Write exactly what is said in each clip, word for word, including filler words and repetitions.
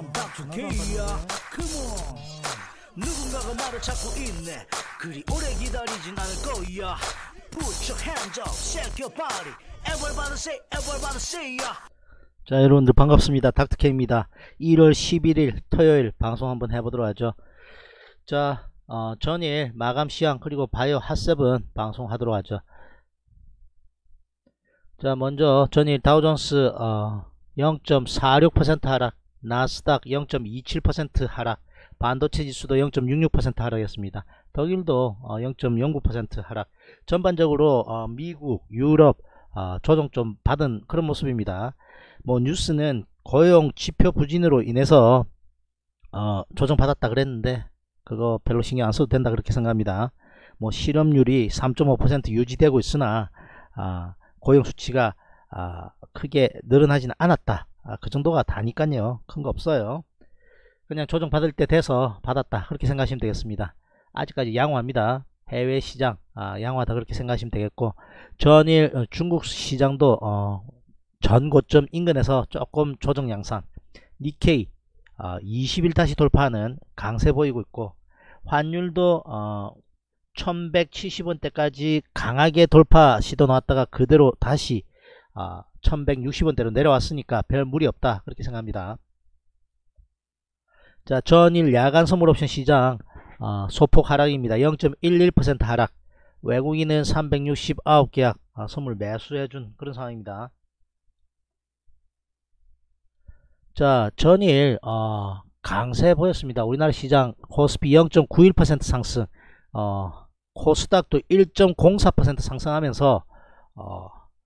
I'm 닥터케이야. Come on. 누군가가 말을 찾고 있네. 그리 오래 기다리진 않을 거야. Put your hands up, shake your body. Everybody say, everybody say ya. 자, 여러분들 반갑습니다. 닥터케이입니다. 일월 십일일 토요일 방송 한번 해보도록 하죠. 자, 어, 전일 마감 시황 그리고 바이오 핫세븐 방송하도록 하죠. 자, 먼저 전일 다우존스 어, 영 점 사육 퍼센트 하락, 나스닥 영 점 이칠 퍼센트 하락, 반도체 지수도 영 점 육육 퍼센트 하락했습니다. 독일도 어, 영 점 영구 퍼센트 하락. 전반적으로 어, 미국, 유럽 어, 조정 좀 받은 그런 모습입니다. 뭐 뉴스는 고용 지표 부진으로 인해서 어, 조정 받았다 그랬는데 그거 별로 신경 안 써도 된다 그렇게 생각합니다. 뭐 실업률이 삼 점 오 퍼센트 유지되고 있으나 아, 고용 수치가 아, 크게 늘어나지는 않았다. 아, 그 정도가 다니까요. 큰 거 없어요. 그냥 조정 받을 때 돼서 받았다 그렇게 생각하시면 되겠습니다. 아직까지 양호합니다. 해외 시장 아, 양호하다 그렇게 생각하시면 되겠고, 전일 어, 중국 시장도 어, 전 고점 인근에서 조금 조정 양상, 니케이 어, 이십 일 다시 돌파하는 강세 보이고 있고, 환율도 어, 천백칠십 원대까지 강하게 돌파 시도 나왔다가 그대로 다시 어, 천백육십 원대로 내려왔으니까 별 무리 없다 그렇게 생각합니다. 자, 전일 야간 선물 옵션 시장 어, 소폭 하락입니다. 영 점 일일 퍼센트 하락. 외국인은 삼백육십구 계약 어, 선물 매수해준 그런 상황입니다. 자, 전일 어, 강세 보였습니다. 우리나라 시장 코스피 영 점 구일 퍼센트 상승, 어, 코스닥도 일 점 공사 퍼센트 상승하면서 어,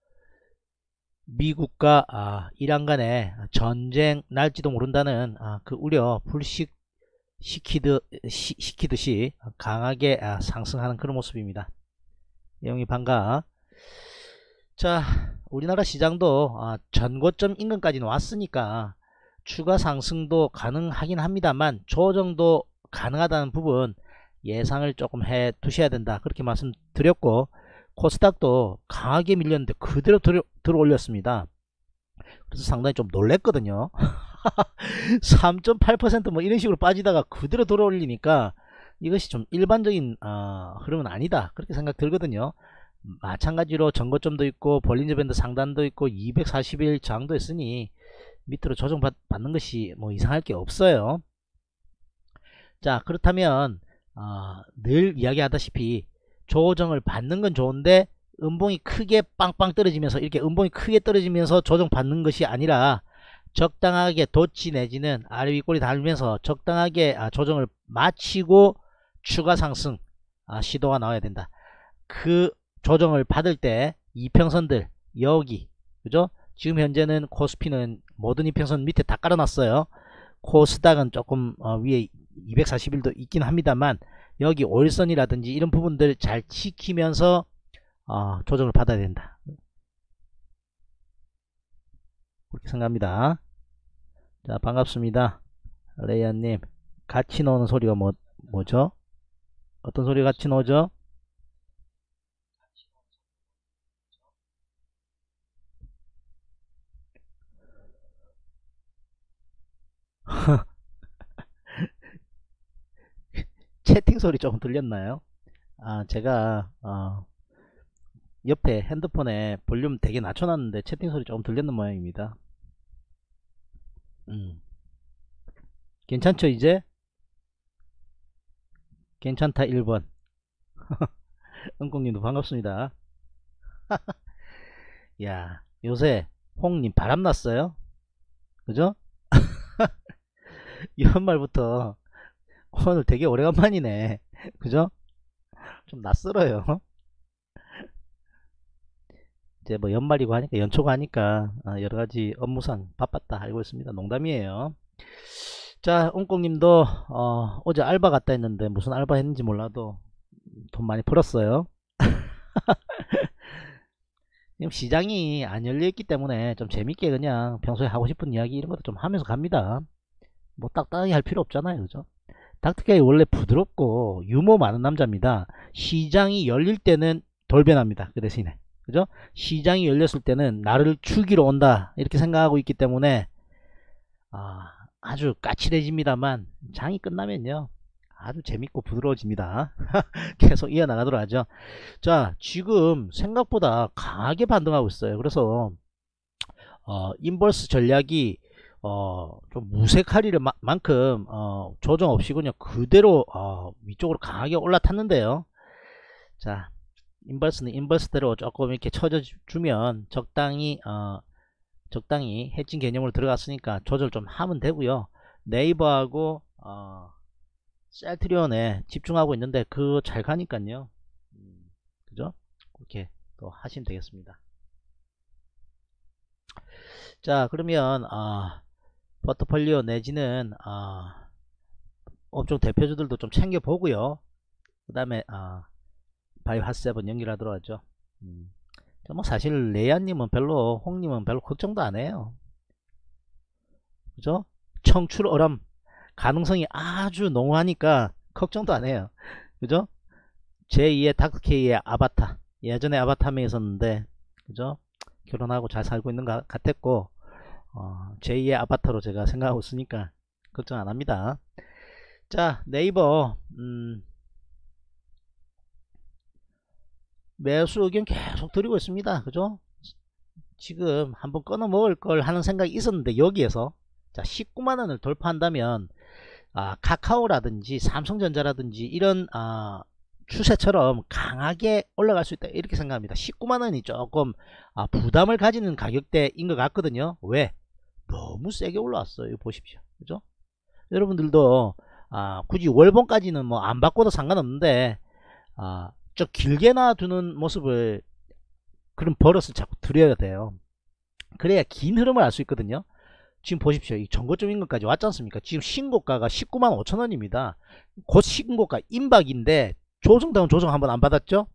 미국과 아, 이란 간의 전쟁 날지도 모른다는 아, 그 우려 불식 시키드, 시, 시키듯이 강하게 아, 상승하는 그런 모습입니다. 내용이 반가. 자, 우리나라 시장도 아, 전고점 인근까지는 왔으니까 추가 상승도 가능하긴 합니다만 조정도 가능하다는 부분 예상을 조금 해 두셔야 된다 그렇게 말씀드렸고, 코스닥도 강하게 밀렸는데 그대로 들어, 들어 올렸습니다. 그래서 상당히 좀 놀랬거든요. 삼 점 팔 퍼센트 뭐 이런 식으로 빠지다가 그대로 들어 올리니까 이것이 좀 일반적인 어, 흐름은 아니다 그렇게 생각 들거든요. 마찬가지로 전고점도 있고 볼린저 밴드 상단도 있고 이백사십 일 저항도 있으니 밑으로 조정 받, 받는 것이 뭐 이상할 게 없어요. 자, 그렇다면 어, 늘 이야기하다시피 조정을 받는 건 좋은데 음봉이 크게 빵빵 떨어지면서 이렇게 음봉이 크게 떨어지면서 조정 받는 것이 아니라 적당하게 돋치 내지는 아래 위 꼬리 달면서 적당하게 아, 조정을 마치고 추가 상승 아, 시도가 나와야 된다. 그 조정을 받을 때 이평선들 여기 그죠? 지금 현재는 코스피는 모든 이평선 밑에 다 깔아놨어요. 코스닥은 조금 어, 위에 이백사십 일도 있긴 합니다만 여기 오일선이라든지 이런 부분들 잘 지키면서 어, 조정을 받아야 된다 그렇게 생각합니다. 자, 반갑습니다. 레이아님. 같이 나오는 소리가 뭐, 뭐죠? 어떤 소리가 같이 나오죠? 채팅 소리 조금 들렸나요? 아, 제가 어, 옆에 핸드폰에 볼륨 되게 낮춰놨는데 채팅 소리 조금 들렸는 모양입니다. 음. 괜찮죠 이제? 괜찮다 일 번. 은콩님도 반갑습니다. 야, 요새 홍님 바람났어요? 그죠? 연말부터 오늘 되게 오래간만이네. 그죠? 좀 낯설어요. 이제 뭐 연말이고 하니까 연초가 하니까 여러가지 업무상 바빴다 알고 있습니다. 농담이에요. 자, 옹꽁님도 어, 어제 알바 갔다 했는데 무슨 알바 했는지 몰라도 돈 많이 벌었어요. 지금 시장이 안 열려있기 때문에 좀 재밌게 그냥 평소에 하고 싶은 이야기 이런 것도 좀 하면서 갑니다. 뭐 딱딱하게 할 필요 없잖아요. 그죠? 닥터케이 원래 부드럽고 유머 많은 남자입니다. 시장이 열릴 때는 돌변합니다. 그 대신에 그죠? 시장이 열렸을 때는 나를 죽이러 온다 이렇게 생각하고 있기 때문에 아, 아주 까칠해집니다만 장이 끝나면요 아주 재밌고 부드러워집니다. 계속 이어나가도록 하죠. 자, 지금 생각보다 강하게 반등하고 있어요. 그래서 어, 인버스 전략이 어, 좀 무색하리를 마, 만큼 어, 조정 없이 그냥 그대로 어, 위쪽으로 강하게 올라탔는데요. 자, 인버스는 인버스대로 조금 이렇게 쳐주면 적당히 어, 적당히 해칭 개념으로 들어갔으니까 조절 좀 하면 되고요. 네이버하고 어, 셀트리온에 집중하고 있는데 그거 잘 가니까요. 음, 그죠? 그렇게 또 하시면 되겠습니다. 자, 그러면 어, 포트폴리오 내지는 어, 업종 대표주들도 좀 챙겨보고요. 그 다음에 어, 바이오 핫세븐 연결하도록 하죠. 음. 뭐 사실 레이아님은 별로, 홍님은 별로 걱정도 안 해요. 그죠? 청출어람 가능성이 아주 농후하니까 걱정도 안 해요. 그죠? 제이의 닥터케이의 아바타, 예전에 아바타 한명 있었는데 그죠? 결혼하고 잘 살고 있는 것 같았고 어, 제이의 아바타로 제가 생각하고 있으니까 걱정 안 합니다. 자, 네이버 음, 매수 의견 계속 드리고 있습니다. 그죠? 지금 한번 끊어 먹을 걸 하는 생각이 있었는데 여기에서 자 십구만 원을 돌파한다면 아, 카카오라든지 삼성전자라든지 이런 아, 추세처럼 강하게 올라갈 수 있다 이렇게 생각합니다. 십구만 원이 조금 아, 부담을 가지는 가격대인 것 같거든요. 왜? 너무 세게 올라왔어요. 이거 보십시오. 그죠? 여러분들도 아, 굳이 월봉까지는 뭐 안 바꿔도 상관없는데 아, 저 길게 놔두는 모습을 그런 버릇을 자꾸 들여야 돼요. 그래야 긴 흐름을 알 수 있거든요. 지금 보십시오. 이 전고점 인근까지 왔지 않습니까? 지금 신고가가 십구만 오천 원입니다. 곧 신고가 임박인데 조정다운 조정 한번 안 받았죠?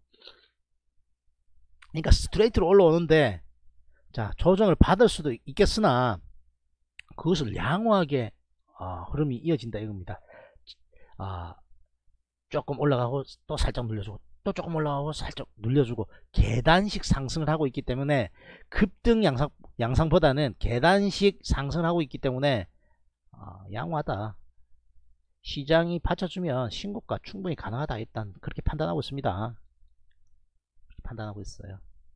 그러니까 스트레이트로 올라오는데 자 조정을 받을 수도 있겠으나 그것을 양호하게 아, 흐름이 이어진다 이겁니다. 아, 조금 올라가고 또 살짝 눌려주고 또 조금 올라가고 살짝 눌려주고 계단식 상승을 하고 있기 때문에 급등 양상, 양상보다는 계단식 상승을 하고 있기 때문에 어, 양호하다. 시장이 받쳐주면 신고가 충분히 가능하다. 일단 그렇게 판단하고 있습니다. 판단하고 있어요.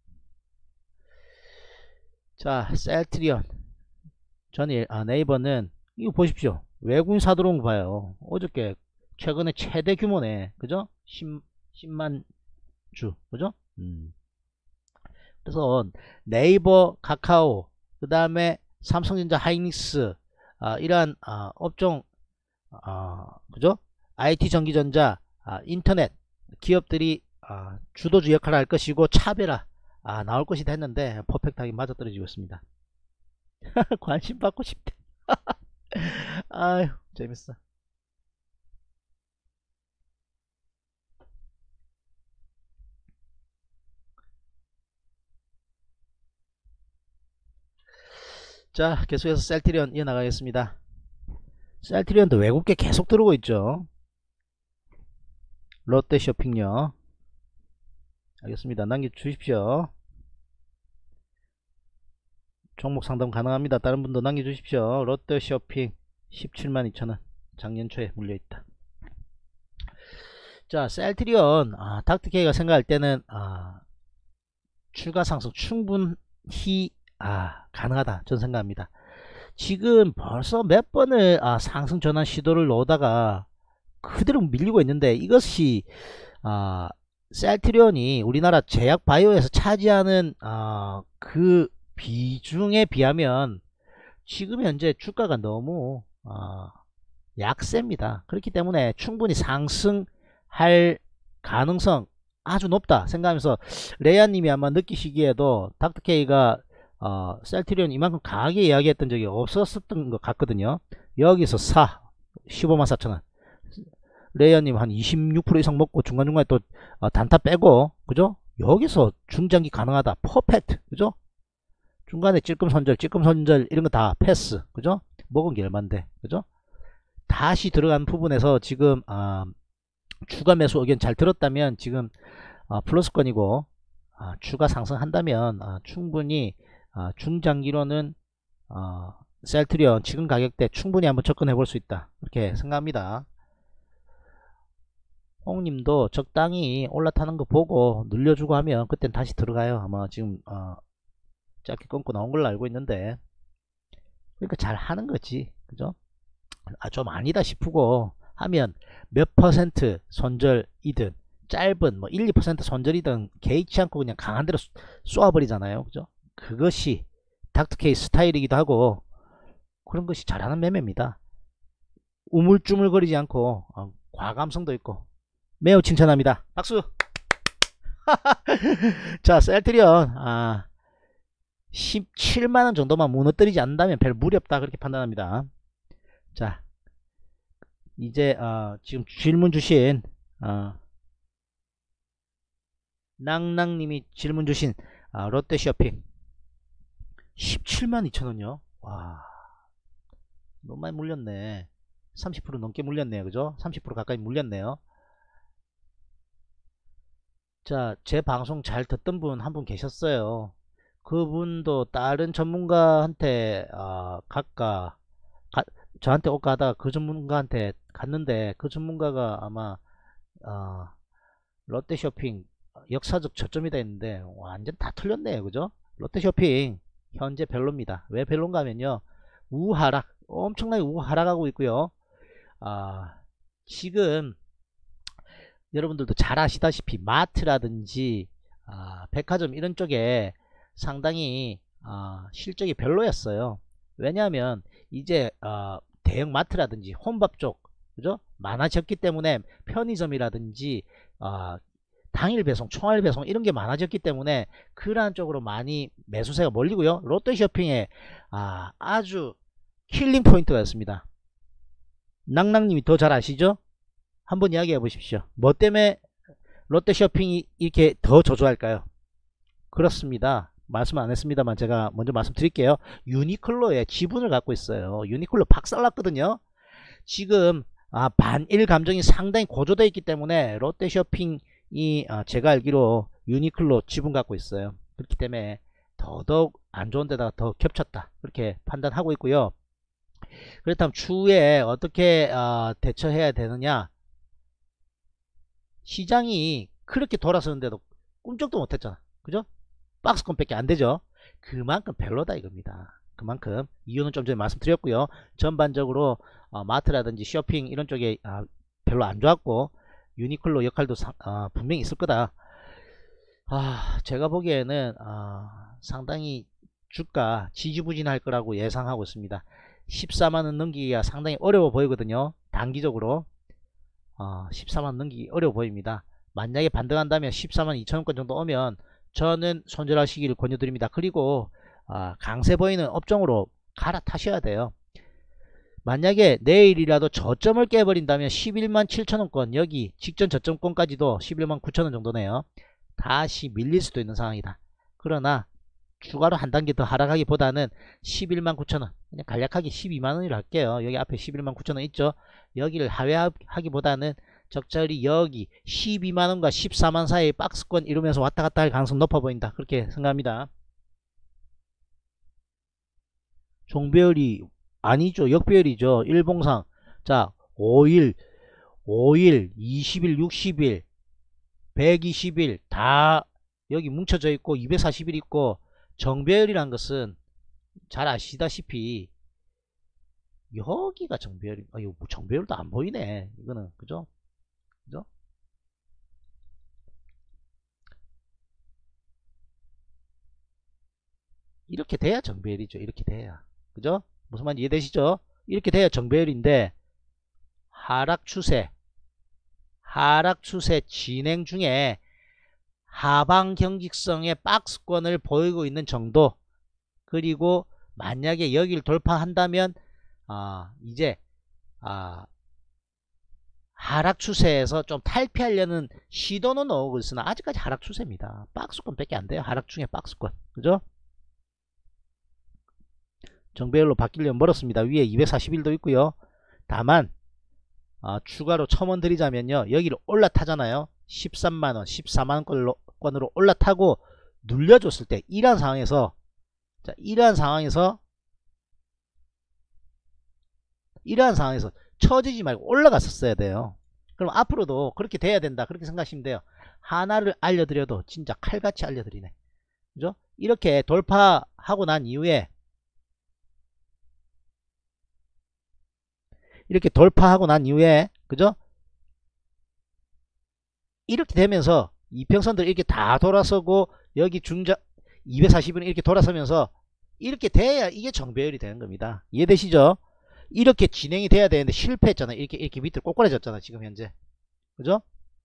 자, 셀트리온 전일 아, 네이버는 이거 보십시오. 외국인 사들어온 거 봐요. 어저께 최근에 최대 규모네. 그죠? 십만 주. 그죠? 음. 그래서 네이버, 카카오, 그 다음에 삼성전자, 하이닉스 아, 이러한 아, 업종 아, 그죠? 아이티 전기전자, 아, 인터넷 기업들이 아, 주도주 역할을 할 것이고 차별화 아, 나올 것이다 했는데 퍼펙트하게 맞아떨어지고 있습니다. 관심 받고 싶대. 아유 재밌어. 자, 계속해서 셀트리온 이어나가겠습니다. 셀트리온도 외국계 계속 들어오고 있죠. 롯데쇼핑요. 알겠습니다. 남겨주십시오. 종목 상담 가능합니다. 다른 분도 남겨주십시오. 롯데쇼핑 십칠만 이천 원 작년 초에 물려있다. 자, 셀트리온 아, 닥터케이가 생각할 때는 아, 추가 상승 충분히 아, 가능하다 저는 생각합니다. 지금 벌써 몇 번을 아, 상승 전환 시도를 놓다가 그대로 밀리고 있는데 이것이 아, 셀트리온이 우리나라 제약 바이오에서 차지하는 아, 그 비중에 비하면 지금 현재 주가가 너무 아, 약세입니다. 그렇기 때문에 충분히 상승할 가능성 아주 높다 생각하면서 레아님이 아마 느끼시기에도 닥터케이가 어, 셀트리온 이만큼 강하게 이야기했던 적이 없었던 것 같거든요. 여기서 사 십오만 사천 원 레이아님 한 이십육 퍼센트 이상 먹고 중간중간에 또 어, 단타 빼고 그죠? 여기서 중장기 가능하다. 퍼펙트 그죠? 중간에 찔끔 손절 찔끔 손절 이런 거 다 패스 그죠? 먹은 게 얼만데 그죠? 다시 들어간 부분에서 지금 어, 추가 매수 의견 잘 들었다면 지금 어, 플러스권이고 어, 추가 상승한다면 어, 충분히 어, 중장기로는 어, 셀트리온 지금 가격대 충분히 한번 접근해 볼 수 있다 이렇게 생각합니다. 홍님도 적당히 올라타는 거 보고 늘려주고 하면 그땐 다시 들어가요. 아마 지금 어, 짧게 끊고 나온 걸로 알고 있는데, 그러니까 잘 하는 거지, 그죠? 아, 좀 아니다 싶고 하면 몇 퍼센트 손절이든 짧은 뭐 일, 이 퍼센트 손절이든 개의치 않고 그냥 강한 대로 쏘아버리잖아요, 그죠? 그것이 닥터케이 스타일이기도 하고 그런 것이 잘하는 매매입니다. 우물쭈물거리지 않고 어, 과감성도 있고 매우 칭찬합니다. 박수. 자, 셀트리온 아, 십칠만원 정도만 무너뜨리지 않는다면 별 무리 없다 그렇게 판단합니다. 자, 이제 어, 지금 질문 주신 어, 낭낭님이 질문 주신 어, 롯데쇼핑 십칠만 이천원요 와, 너무 많이 물렸네. 삼십 퍼센트 넘게 물렸네요, 그죠? 삼십 퍼센트 가까이 물렸네요. 자, 제 방송 잘 듣던 분 한 분 계셨어요. 그분도 다른 전문가한테 어, 갈까 가, 저한테 올까 하다가 그 전문가한테 갔는데 그 전문가가 아마 어, 롯데쇼핑 역사적 저점이다 했는데 완전 다 틀렸네요, 그죠? 롯데쇼핑 현재 별로입니다. 왜 별론가 하면요, 우하락, 엄청나게 우하락하고 있고요. 아, 지금 여러분들도 잘 아시다시피 마트라든지 아, 백화점 이런 쪽에 상당히 아, 실적이 별로였어요. 왜냐하면 이제 어, 대형 마트라든지 혼밥 쪽, 그죠? 많아졌기 때문에 편의점이라든지 어, 당일 배송, 총알 배송 이런 게 많아졌기 때문에 그러한 쪽으로 많이 매수세가 몰리고요. 롯데쇼핑에 아, 아주 킬링 포인트가 였습니다. 낭낭님이 더 잘 아시죠? 한번 이야기해 보십시오. 뭐 때문에 롯데쇼핑이 이렇게 더 저조할까요? 그렇습니다. 말씀 안 했습니다만 제가 먼저 말씀드릴게요. 유니클로의 지분을 갖고 있어요. 유니클로 박살났거든요. 지금 아, 반일 감정이 상당히 고조되어 있기 때문에 롯데쇼핑이 아, 제가 알기로 유니클로 지분 갖고 있어요. 그렇기 때문에 더더욱 안 좋은 데다가 더 겹쳤다 그렇게 판단하고 있고요. 그렇다면 추후에 어떻게 어, 대처해야 되느냐, 시장이 그렇게 돌아서는데도 꿈쩍도 못했잖아, 그죠? 박스권 밖에 안 되죠. 그만큼 별로다 이겁니다. 그만큼 이유는 좀 전에 말씀드렸고요. 전반적으로 어, 마트라든지 쇼핑 이런 쪽에 아, 별로 안 좋았고 유니클로 역할도 상, 아, 분명히 있을 거다. 아, 제가 보기에는 아, 상당히 주가 지지부진할 거라고 예상하고 있습니다. 십사만원 넘기기가 상당히 어려워 보이거든요. 단기적으로 어, 십사만원 넘기기 어려워 보입니다. 만약에 반등한다면 십사만 이천원권 정도 오면 저는 손절하시기를 권유드립니다. 그리고 어, 강세 보이는 업종으로 갈아타셔야 돼요. 만약에 내일이라도 저점을 깨버린다면 십일만 칠천원권, 여기 직전 저점권까지도 십일만 구천원 정도네요. 다시 밀릴 수도 있는 상황이다. 그러나 추가로 한 단계 더 하락하기보다는 십일만 구천원, 그냥 간략하게 십이만원이라 할게요. 여기 앞에 십일만 구천원 있죠. 여기를 하회하기보다는 적절히 여기 십이만원과 십사만 사이의 박스권 이루면서 왔다갔다 할 가능성 높아 보인다 그렇게 생각합니다. 종배열이 아니죠, 역배열이죠. 일봉상 자 오일, 오일, 이십일, 육십일, 백이십일 다 여기 뭉쳐져 있고 이백사십일 있고, 정배열이란 것은 잘 아시다시피 여기가 정배열이, 아, 이거 정배열도 안 보이네 이거는, 그죠? 그죠? 이렇게 돼야 정배열이죠. 이렇게 돼야, 그죠? 무슨 말인지 이해되시죠? 이렇게 돼야 정배열인데 하락 추세, 하락 추세 진행 중에 하방 경직성의 박스권을 보이고 있는 정도, 그리고 만약에 여기를 돌파한다면 아, 이제 아, 하락 추세에서 좀 탈피하려는 시도는 나오고 있으나 아직까지 하락 추세입니다. 박스권 밖에 안 돼요. 하락 중에 박스권, 그죠? 정배열로 바뀌려면 멀었습니다. 위에 이백사십일도 있고요. 다만 어, 추가로 첨언 드리자면요, 여기를 올라타잖아요. 십삼만원, 십사만원권으로 올라타고 눌려줬을 때 이러한 상황에서, 자, 이러한 상황에서 이러한 상황에서 처지지 말고 올라갔었어야 돼요. 그럼 앞으로도 그렇게 돼야 된다, 그렇게 생각하시면 돼요. 하나를 알려드려도 진짜 칼같이 알려드리네. 그죠? 이렇게 돌파하고 난 이후에 이렇게 돌파하고 난 이후에 그죠? 이렇게 되면서 이평선들 이렇게 다 돌아서고 여기 중자 이백사십 은 이렇게 돌아서면서 이렇게 돼야 이게 정배열이 되는 겁니다. 이해되시죠? 이렇게 진행이 돼야 되는데 실패했잖아요. 이렇게 이렇게 밑으로 꼬꾸라졌잖아 지금 현재. 그죠?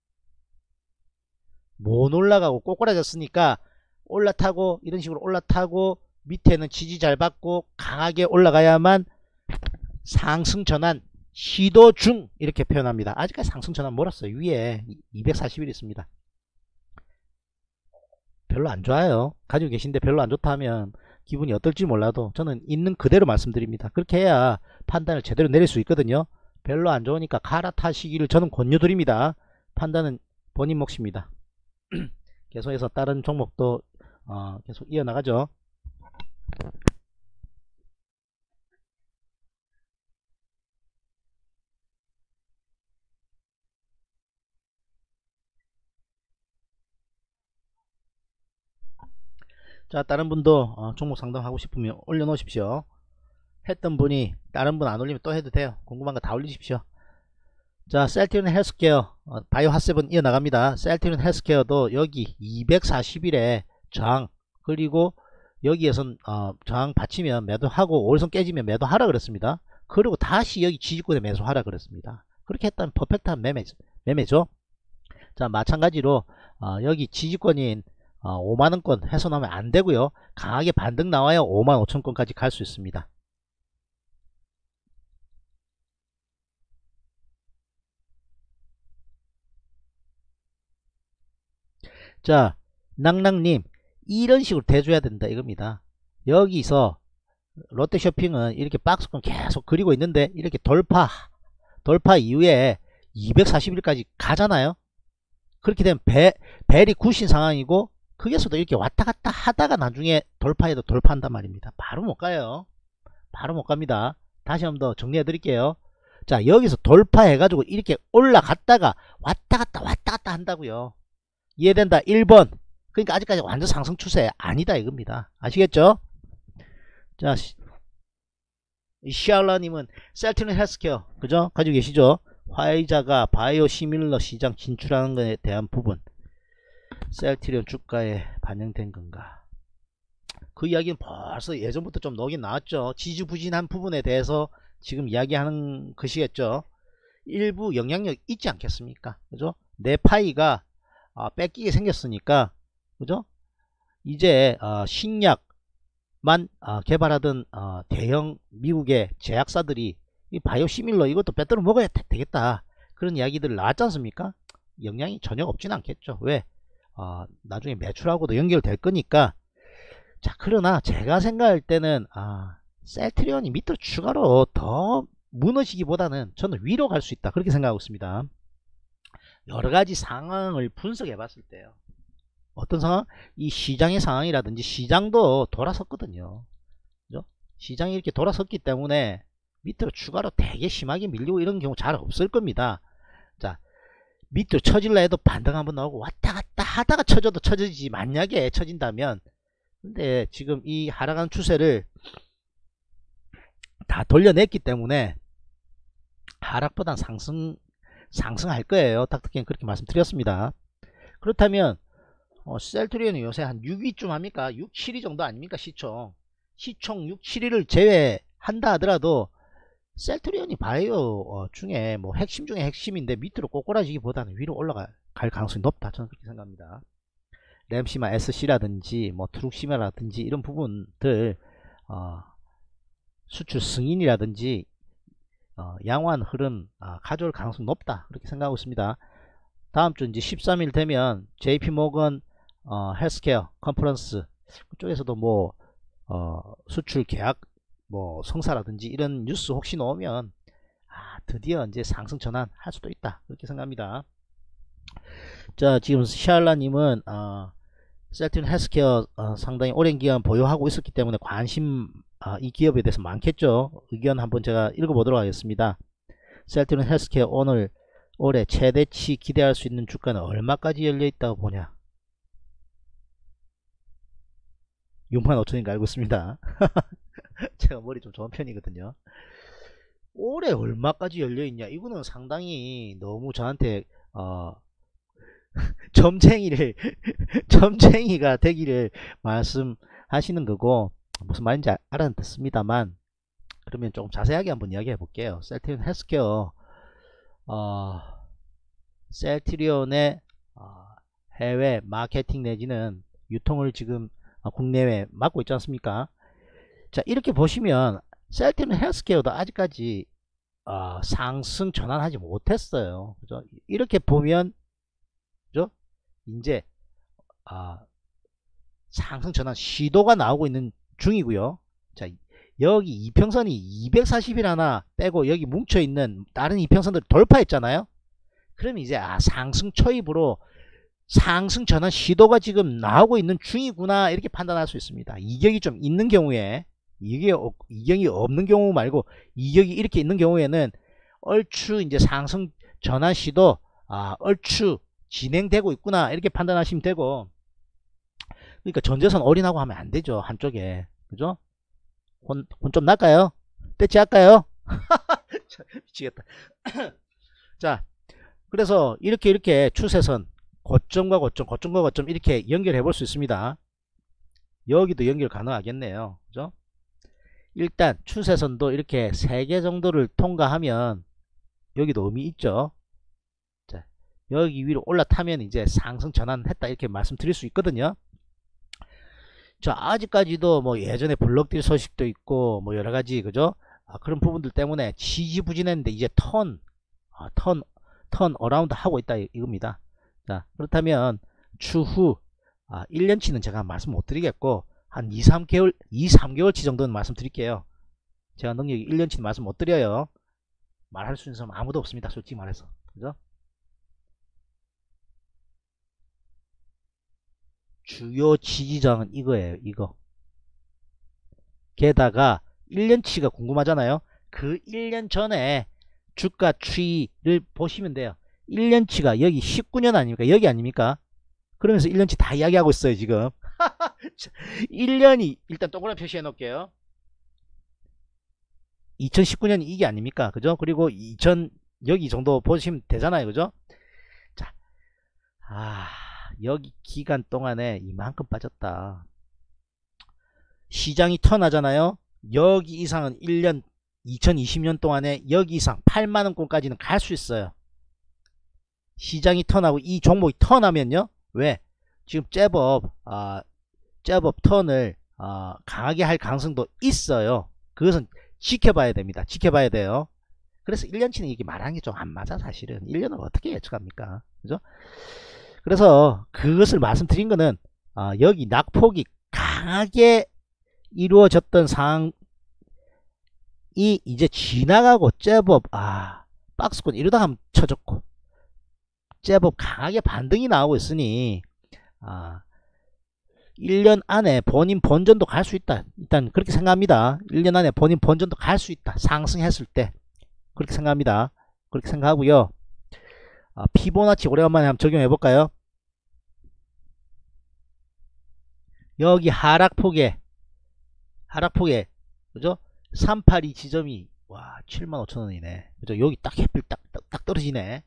못 올라가고 꼬꾸라졌으니까 올라타고 이런 식으로 올라타고 밑에는 지지 잘 받고 강하게 올라가야만 상승 전환 시도 중 이렇게 표현합니다. 아직까지 상승 전환 몰았어요. 위에 이백사십 일 있습니다. 별로 안 좋아요. 가지고 계신데 별로 안 좋다 하면 기분이 어떨지 몰라도 저는 있는 그대로 말씀드립니다. 그렇게 해야 판단을 제대로 내릴 수 있거든요. 별로 안 좋으니까 갈아타시기를 저는 권유드립니다. 판단은 본인 몫입니다. 계속해서 다른 종목도 어, 계속 이어나가죠. 자, 다른 분도 어, 종목 상담하고 싶으면 올려놓으십시오. 했던 분이 다른 분 안 올리면 또 해도 돼요. 궁금한 거 다 올리십시오. 자, 셀트리온 헬스케어 어, 바이오 핫세븐 이어나갑니다. 셀트리온 헬스케어도 여기 이백사십 일에 저항, 그리고 여기에선 어, 저항 받치면 매도하고 오일선 깨지면 매도하라 그랬습니다. 그리고 다시 여기 지지권에 매수하라 그랬습니다. 그렇게 했다면 퍼펙트한 매매, 매매죠. 자, 마찬가지로 어, 여기 지지권인 어, 오만원권 훼손하면 안되고요. 강하게 반등 나와야 오만 오천권까지 갈 수 있습니다. 자, 낭낭님 이런 식으로 대줘야 된다 이겁니다. 여기서 롯데쇼핑은 이렇게 박스권 계속 그리고 있는데 이렇게 돌파 돌파 이후에 이백사십 일까지 가잖아요. 그렇게 되면 배, 벨이 굿인 상황이고 거기에서도 이렇게 왔다 갔다 하다가 나중에 돌파해도 돌파한단 말입니다. 바로 못 가요. 바로 못 갑니다. 다시 한 번 더 정리해 드릴게요. 자, 여기서 돌파해 가지고 이렇게 올라갔다가 왔다 갔다 왔다 갔다 한다고요. 이해된다. 일 번. 그러니까 아직까지 완전 상승 추세 아니다 이겁니다. 아시겠죠? 자, 시알라님은 셀트리온 헬스케어 그죠? 가지고 계시죠? 화이자가 바이오 시밀러 시장 진출하는 것에 대한 부분 셀트리온 주가에 반영된 건가? 그 이야기는 벌써 예전부터 좀 녹이 나왔죠. 지지부진한 부분에 대해서 지금 이야기하는 것이겠죠. 일부 영향력 있지 않겠습니까? 그죠? 내 파이가 어, 뺏기게 생겼으니까 그죠? 이제 어, 신약만 어, 개발하던 어, 대형 미국의 제약사들이 이 바이오 시밀러 이것도 빼들어 먹어야 되겠다 그런 이야기들 나왔지 않습니까? 영향이 전혀 없진 않겠죠. 왜? 어, 나중에 매출하고도 연결될 거니까. 자, 그러나 제가 생각할 때는 아, 셀트리온이 밑으로 추가로 더 무너지기보다는 저는 위로 갈 수 있다 그렇게 생각하고 있습니다. 여러가지 상황을 분석해 봤을 때요. 어떤 상황? 이 시장의 상황이라든지 시장도 돌아섰거든요. 그죠? 시장이 이렇게 돌아섰기 때문에 밑으로 추가로 되게 심하게 밀리고 이런 경우 잘 없을 겁니다. 자, 밑으로 쳐질라 해도 반등 한번 나오고 왔다 갔다 하다가 쳐져도 쳐지지 만약에 쳐진다면 근데 지금 이 하락한 추세를 다 돌려냈기 때문에 하락보단 상승 상승할 거예요. 닥터케인 그렇게 말씀드렸습니다. 그렇다면 어, 셀트리온이 요새 한 육 위쯤 합니까? 육, 칠 위 정도 아닙니까? 시총 시총 육, 칠 위를 제외한다 하더라도 셀트리온이 바이오 어, 중에 뭐 핵심 중에 핵심인데 밑으로 꼬꾸라지기보다는 위로 올라갈 가능성이 높다 저는 그렇게 생각합니다. 램시마 에스씨라든지 뭐 트룩시마라든지 이런 부분들 어, 수출 승인이라든지 어, 양호한 흐름 어, 가져올 가능성이 높다 그렇게 생각하고 있습니다. 다음 주 이제 십삼 일 되면 제이피모건 어, 헬스케어 컨퍼런스 그쪽에서도 뭐 어, 수출 계약 뭐 성사라든지 이런 뉴스 혹시 나오면 아, 드디어 이제 상승 전환 할 수도 있다 그렇게 생각합니다. 자, 지금 시알라님은 어, 셀트리온 헬스케어 어, 상당히 오랜 기간 보유하고 있었기 때문에 관심 아, 이 기업에 대해서 많겠죠. 의견 한번 제가 읽어보도록 하겠습니다. 셀트리온 헬스케어 오늘 올해 최대치 기대할 수 있는 주가는 얼마까지 열려있다고 보냐. 육만 오천인가 알고 있습니다. 제가 머리 좀 좋은 편이거든요. 올해 얼마까지 열려있냐, 이거는 상당히 너무 저한테 어, 점쟁이를 점쟁이가 되기를 말씀하시는 거고, 무슨 말인지 알아듣습니다만, 그러면 조금 자세하게 한번 이야기해 볼게요. 셀트리온 헬스케어 어, 셀트리온의 어, 해외 마케팅 내지는 유통을 지금 어, 국내외 맡고 있지 않습니까? 자, 이렇게 보시면 셀트리온 헬스케어도 아직까지 어, 상승 전환하지 못했어요. 그죠? 이렇게 보면 그죠? 이제 어, 상승 전환 시도가 나오고 있는 중이고요. 자, 여기 이평선이 이백사십일 하나 빼고 여기 뭉쳐있는 다른 이평선들 돌파했잖아요. 그럼 이제 아, 상승 초입으로 상승 전환 시도가 지금 나오고 있는 중이구나, 이렇게 판단할 수 있습니다. 이격이 좀 있는 경우에, 이게 이격이 없는 경우 말고 이격이 이렇게 있는 경우에는 얼추 이제 상승 전환 시도 아, 얼추 진행되고 있구나, 이렇게 판단하시면 되고, 그러니까 전재산 올인하고 하면 안 되죠, 한쪽에. 그죠? 혼 좀 날까요? 떼치 할까요? 미치겠다. 자, 그래서 이렇게 이렇게 추세선 고점과 고점, 고점과 고점 이렇게 연결해 볼 수 있습니다. 여기도 연결 가능하겠네요. 그죠? 일단 추세선도 이렇게 세 개 정도를 통과하면 여기도 의미 있죠. 자, 여기 위로 올라타면 이제 상승 전환했다, 이렇게 말씀드릴 수 있거든요. 자, 아직까지도 뭐 예전에 블록딜 소식도 있고 뭐 여러가지, 그죠? 아, 그런 부분들 때문에 지지부진했는데 이제 턴, 아, 턴, 턴 어라운드 하고 있다, 이겁니다. 자, 그렇다면 추후 아, 일 년치는 제가 말씀 못 드리겠고, 한 이, 삼 개월, 이, 삼 개월치 정도는 말씀 드릴게요. 제가 능력이 일 년치는 말씀 못 드려요. 말할 수 있는 사람 아무도 없습니다, 솔직히 말해서. 그죠? 주요 지지장은 이거예요, 이거. 게다가 일 년치가 궁금하잖아요. 그 일 년 전에 주가 추이를 보시면 돼요. 일 년치가 여기 십구 년 아닙니까? 여기 아닙니까? 그러면서 일 년치 다 이야기하고 있어요, 지금. 일 년이 일단 동그라미 표시해 놓을게요. 이천십구 년이 이게 아닙니까? 그죠? 그리고 이천 여기 정도 보시면 되잖아요, 그죠? 자, 아, 여기 기간 동안에 이만큼 빠졌다. 시장이 턴하잖아요. 여기 이상은 일 년, 이천이십 년 동안에 여기 이상 팔만 원권까지는 갈 수 있어요. 시장이 턴하고 이 종목이 턴하면요. 왜? 지금 제법 아, 제법 턴을 아, 강하게 할 가능성도 있어요. 그것은 지켜봐야 됩니다. 지켜봐야 돼요. 그래서 일 년치는 이게 말하는 게 좀 안 맞아, 사실은. 일 년을 어떻게 예측합니까? 그죠? 그래서 그것을 말씀드린 거는 아, 여기 낙폭이 강하게 이루어졌던 상황이 이제 지나가고 제법 아, 박스권 이러다 하면 쳐졌고 제법 강하게 반등이 나오고 있으니 아, 일 년 안에 본인 본전도 갈 수 있다, 일단 그렇게 생각합니다. 일 년 안에 본인 본전도 갈 수 있다, 상승했을 때. 그렇게 생각합니다. 그렇게 생각하고요. 아, 피보나치 오래간만에 한번 적용해 볼까요? 여기 하락폭에 하락폭에 그죠? 삼백팔십이 지점이 와 칠만 오천 원이네. 그죠? 여기 딱 햇빛 딱, 딱, 딱 떨어지네.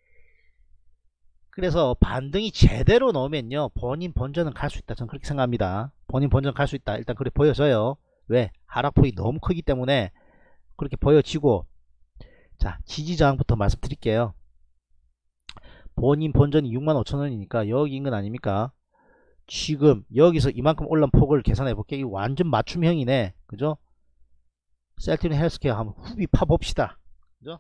그래서 반등이 제대로 나오면요, 본인 본전은 갈 수 있다, 저는 그렇게 생각합니다. 본인 본전 갈 수 있다, 일단 그렇게 보여져요. 왜? 하락폭이 너무 크기 때문에 그렇게 보여지고. 자, 지지저항부터 말씀드릴게요. 본인 본전이 육만 오천 원이니까 여기 인근 아닙니까? 지금 여기서 이만큼 올라온 폭을 계산해 볼게. 이 완전 맞춤형이네, 그죠? 셀트리온 헬스케어 한번 후비 파봅시다, 그죠?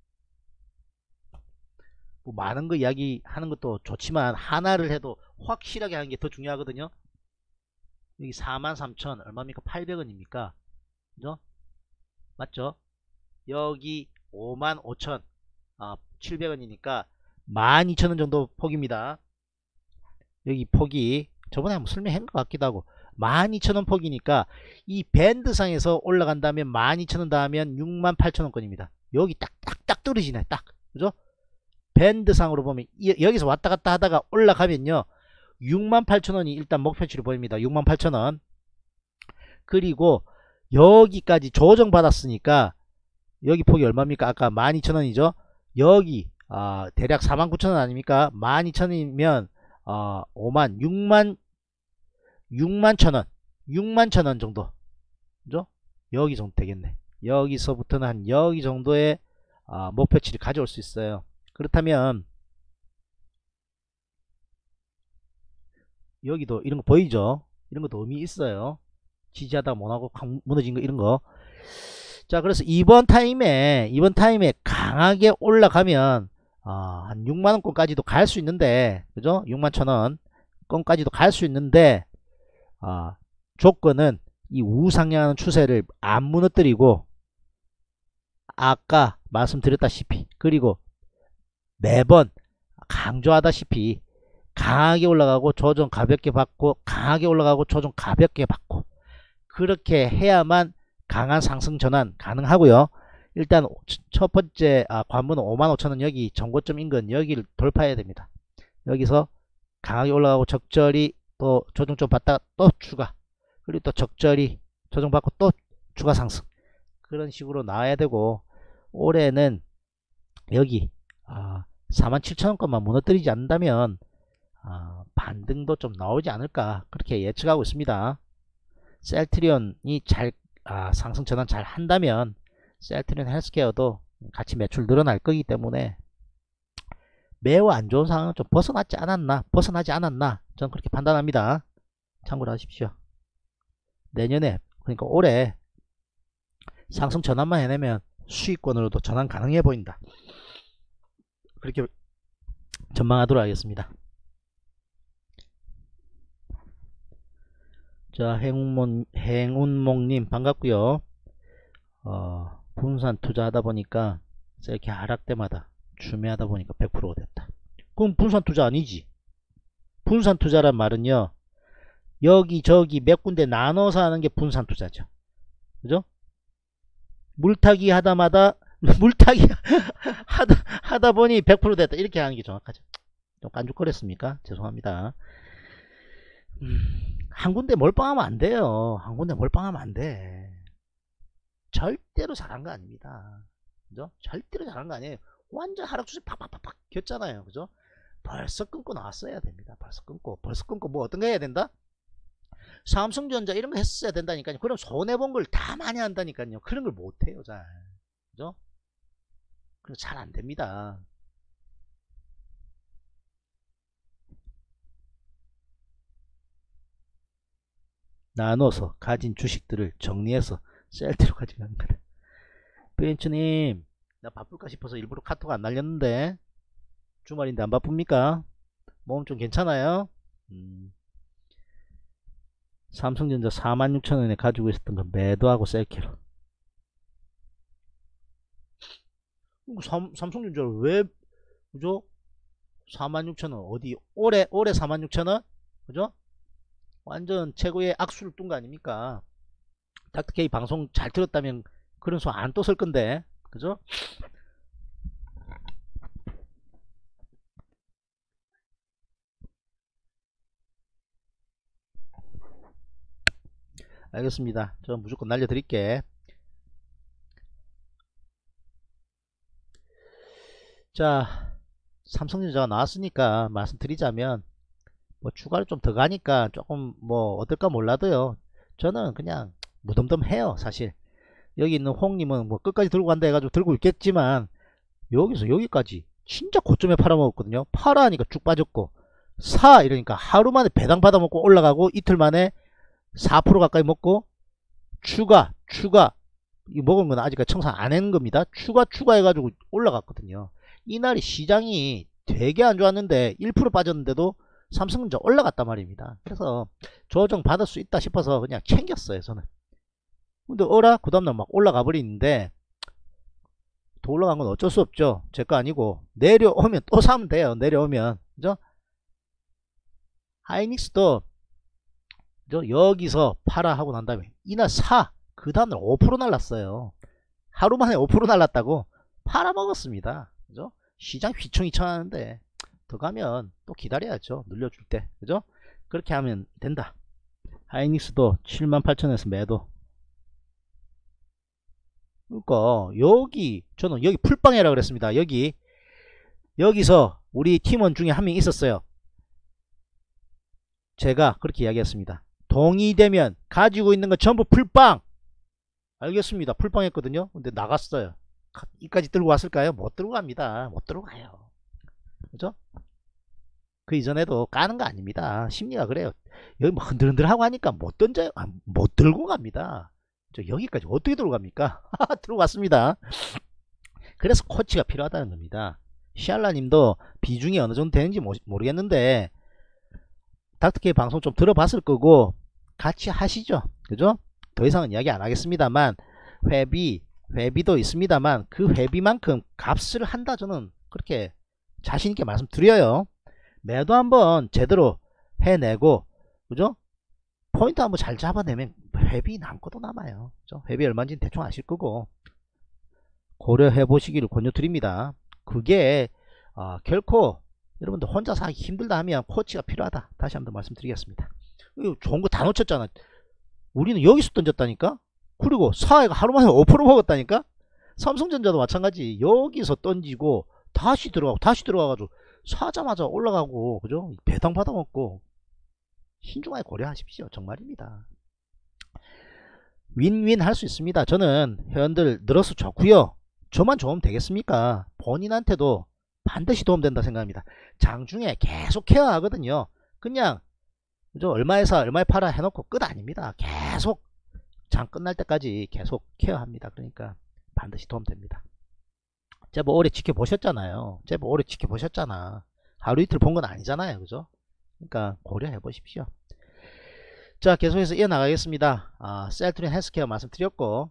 뭐 많은 거 이야기 하는 것도 좋지만 하나를 해도 확실하게 하는 게 더 중요하거든요. 여기 사만 삼천 얼마입니까? 팔백 원입니까? 그죠? 맞죠? 여기 오만 오천 아, 칠백 원이니까 만 이천 원 정도 폭입니다. 여기 폭이 저번에 한번 설명한 것 같기도 하고 만 이천 원 폭이니까 이 밴드상에서 올라간다면 만 이천 원 닿으면 육만 팔천 원권입니다. 여기 딱 딱 딱 떨어지네. 딱. 그죠? 밴드상으로 보면 이, 여기서 왔다 갔다 하다가 올라가면요. 육만 팔천 원이 일단 목표치로 보입니다. 육만 팔천 원. 그리고 여기까지 조정받았으니까 여기 폭이 얼마입니까? 아까 만 이천 원이죠. 여기 아, 대략 사만 구천 원 아닙니까? 만 이천 원이면 어, 오만 육만 육만 천 원 육만 천 원 정도 그죠? 여기 정도 되겠네. 여기서부터는 한 여기 정도의 어, 목표치를 가져올 수 있어요. 그렇다면 여기도 이런 거 보이죠? 이런 것도 의미 있어요. 지지하다가 못하고 무너진 거 이런 거. 자, 그래서 이번 타임에 이번 타임에 강하게 올라가면 어, 한 육만 원권까지도 갈 수 있는데, 그죠? 육만 천 원권까지도 갈 수 있는데 어, 조건은 이 우상향하는 추세를 안 무너뜨리고 아까 말씀드렸다시피 그리고 매번 강조하다시피 강하게 올라가고 조정 가볍게 받고 강하게 올라가고 조정 가볍게 받고 그렇게 해야만 강한 상승 전환 가능하고요. 일단 첫 번째 아, 관문은 오만 오천 원 여기 정고점 인근 여기를 돌파해야 됩니다. 여기서 강하게 올라가고 적절히 또 조정 좀 받다가 또 추가 그리고 또 적절히 조정 받고 또 추가 상승 그런 식으로 나와야 되고 올해는 여기 아, 사만 칠천 원권만 무너뜨리지 않는다면 아, 반등도 좀 나오지 않을까 그렇게 예측하고 있습니다. 셀트리온이 잘 아, 상승 전환 잘 한다면 셀트리온 헬스케어도 같이 매출 늘어날 거기 때문에 매우 안 좋은 상황은 좀 벗어나지 않았나 벗어나지 않았나 저는 그렇게 판단합니다. 참고로 하십시오. 내년에 그러니까 올해 상승 전환만 해내면 수익권으로도 전환 가능해 보인다. 그렇게 전망하도록 하겠습니다. 자, 행운몽, 행운몽님 반갑고요. 어, 분산 투자하다 보니까 이렇게 하락 때마다 주매하다 보니까 백 퍼센트가 됐다. 그럼 분산 투자 아니지. 분산 투자란 말은요, 여기저기 몇 군데 나눠서 하는 게 분산 투자죠. 그죠? 물타기 하다마다 물타기 하다 하다 보니 백 퍼센트 됐다 이렇게 하는 게 정확하죠. 좀 깐죽거렸습니까? 죄송합니다. 음, 한 군데 몰빵하면 안 돼요. 한 군데 몰빵하면 안 돼. 절대로 잘한 거 아닙니다. 그죠? 절대로 잘한 거 아니에요. 완전 하락 추세 팍팍팍팍 겼잖아요. 그죠? 벌써 끊고 나왔어야 됩니다. 벌써 끊고 벌써 끊고 뭐 어떤 거 해야 된다? 삼성전자 이런 거 했어야 된다니까요. 그럼 손해본 걸 다 많이 한다니까요. 그런 걸 못해요. 잘. 그죠? 그래서 잘 안 됩니다. 나눠서 가진 주식들을 정리해서 셀트로 가져가는 거다. 벤츠님, 나 바쁠까 싶어서 일부러 카톡 안 날렸는데 주말인데 안 바쁩니까? 몸 좀 괜찮아요? 음. 삼성전자 사만 육천 원에 가지고 있었던 거 매도하고 셀케로. 삼, 삼성전자를 왜 그죠? 사만 육천 원 어디 올해 올해 사만 육천 원 그죠? 완전 최고의 악수를 둔 거 아닙니까? 닥터케이 방송 잘 들었다면 그런 소 안 또 쓸 건데 그죠? 알겠습니다. 저 무조건 날려드릴게. 자, 삼성전자가 나왔으니까 말씀드리자면 뭐 추가로 좀 더 가니까 조금 뭐 어떨까 몰라도요. 저는 그냥 무덤덤해요. 사실 여기 있는 홍님은 뭐 끝까지 들고 간다 해가지고 들고 있겠지만 여기서 여기까지 진짜 고점에 팔아먹었거든요. 팔아 하니까 쭉 빠졌고 사 이러니까 하루 만에 배당 받아먹고 올라가고 이틀 만에 사 퍼센트 가까이 먹고 추가 추가 이 먹은 건 아직까지 청산 안 한 겁니다. 추가 추가 해가지고 올라갔거든요. 이날이 시장이 되게 안 좋았는데 일 퍼센트 빠졌는데도 삼성전자 올라갔단 말입니다. 그래서 조정 받을 수 있다 싶어서 그냥 챙겼어요. 저는. 근데 어라 그 다음날 막 올라가 버리는데 더 올라간 건 어쩔 수 없죠. 제 거 아니고 내려오면 또 사면 돼요. 내려오면 그죠? 하이닉스도 그죠? 여기서 팔아 하고 난 다음에 이날 사. 그 다음날 오 퍼센트 날랐어요. 하루 만에 오 퍼센트 날랐다고 팔아먹었습니다. 그죠? 시장 휘청휘청하는데 더 가면 또 기다려야죠. 늘려줄 때. 그죠? 그렇게 하면 된다. 하이닉스도 칠만 팔천에서 매도. 그러니까 여기 저는 여기 풀빵이라 그랬습니다. 여기 여기서 우리 팀원 중에 한 명 있었어요. 제가 그렇게 이야기했습니다. 동의되면 가지고 있는 거 전부 풀빵. 알겠습니다. 풀빵 했거든요. 근데 나갔어요. 이까지 들고 왔을까요? 못 들고 갑니다. 못 들고 가요. 그죠? 그 이전에도 까는 거 아닙니다. 심리가 그래요. 여기 뭐 흔들흔들 하고 하니까 못 던져요. 아, 못 들고 갑니다. 저 여기까지 어떻게 들고 갑니까? 들고 갔습니다. 그래서 코치가 필요하다는 겁니다. 시알라님도 비중이 어느 정도 되는지 모르겠는데 닥터케이 방송 좀 들어봤을 거고 같이 하시죠. 그죠? 더 이상은 이야기 안 하겠습니다만 회비 회비도 있습니다만 그 회비만큼 값을 한다 저는 그렇게 자신있게 말씀드려요. 매도 한번 제대로 해내고 그죠? 포인트 한번 잘 잡아내면 회비 남고도 남아요. 그죠? 회비 얼마인지는 대충 아실 거고 고려해 보시기를 권유드립니다. 그게 어, 결코 여러분들 혼자서 하기 힘들다 하면 코치가 필요하다. 다시 한번 말씀드리겠습니다. 이거 좋은 거 다 놓쳤잖아. 우리는 여기서 던졌다니까. 그리고 사회가 하루 만에 오 퍼센트 먹었다니까. 삼성전자도 마찬가지. 여기서 던지고 다시 들어가고 다시 들어가가지고 사자마자 올라가고 그죠? 배당 받아먹고 신중하게 고려하십시오. 정말입니다. 윈윈 할 수 있습니다. 저는 회원들 늘어서 좋고요. 저만 좋으면 되겠습니까? 본인한테도 반드시 도움된다 생각합니다. 장중에 계속 케어하거든요. 그냥 그죠? 얼마에 사 얼마에 팔아 해놓고 끝 아닙니다. 계속 장 끝날 때까지 계속 케어합니다. 그러니까 반드시 도움됩니다. 제가 뭐 오래 지켜보셨잖아요. 제가 뭐 오래 지켜보셨잖아. 하루 이틀 본 건 아니잖아요. 그죠? 그러니까 고려해 보십시오. 자, 계속해서 이어나가겠습니다. 아, 셀트린 헬스케어 말씀드렸고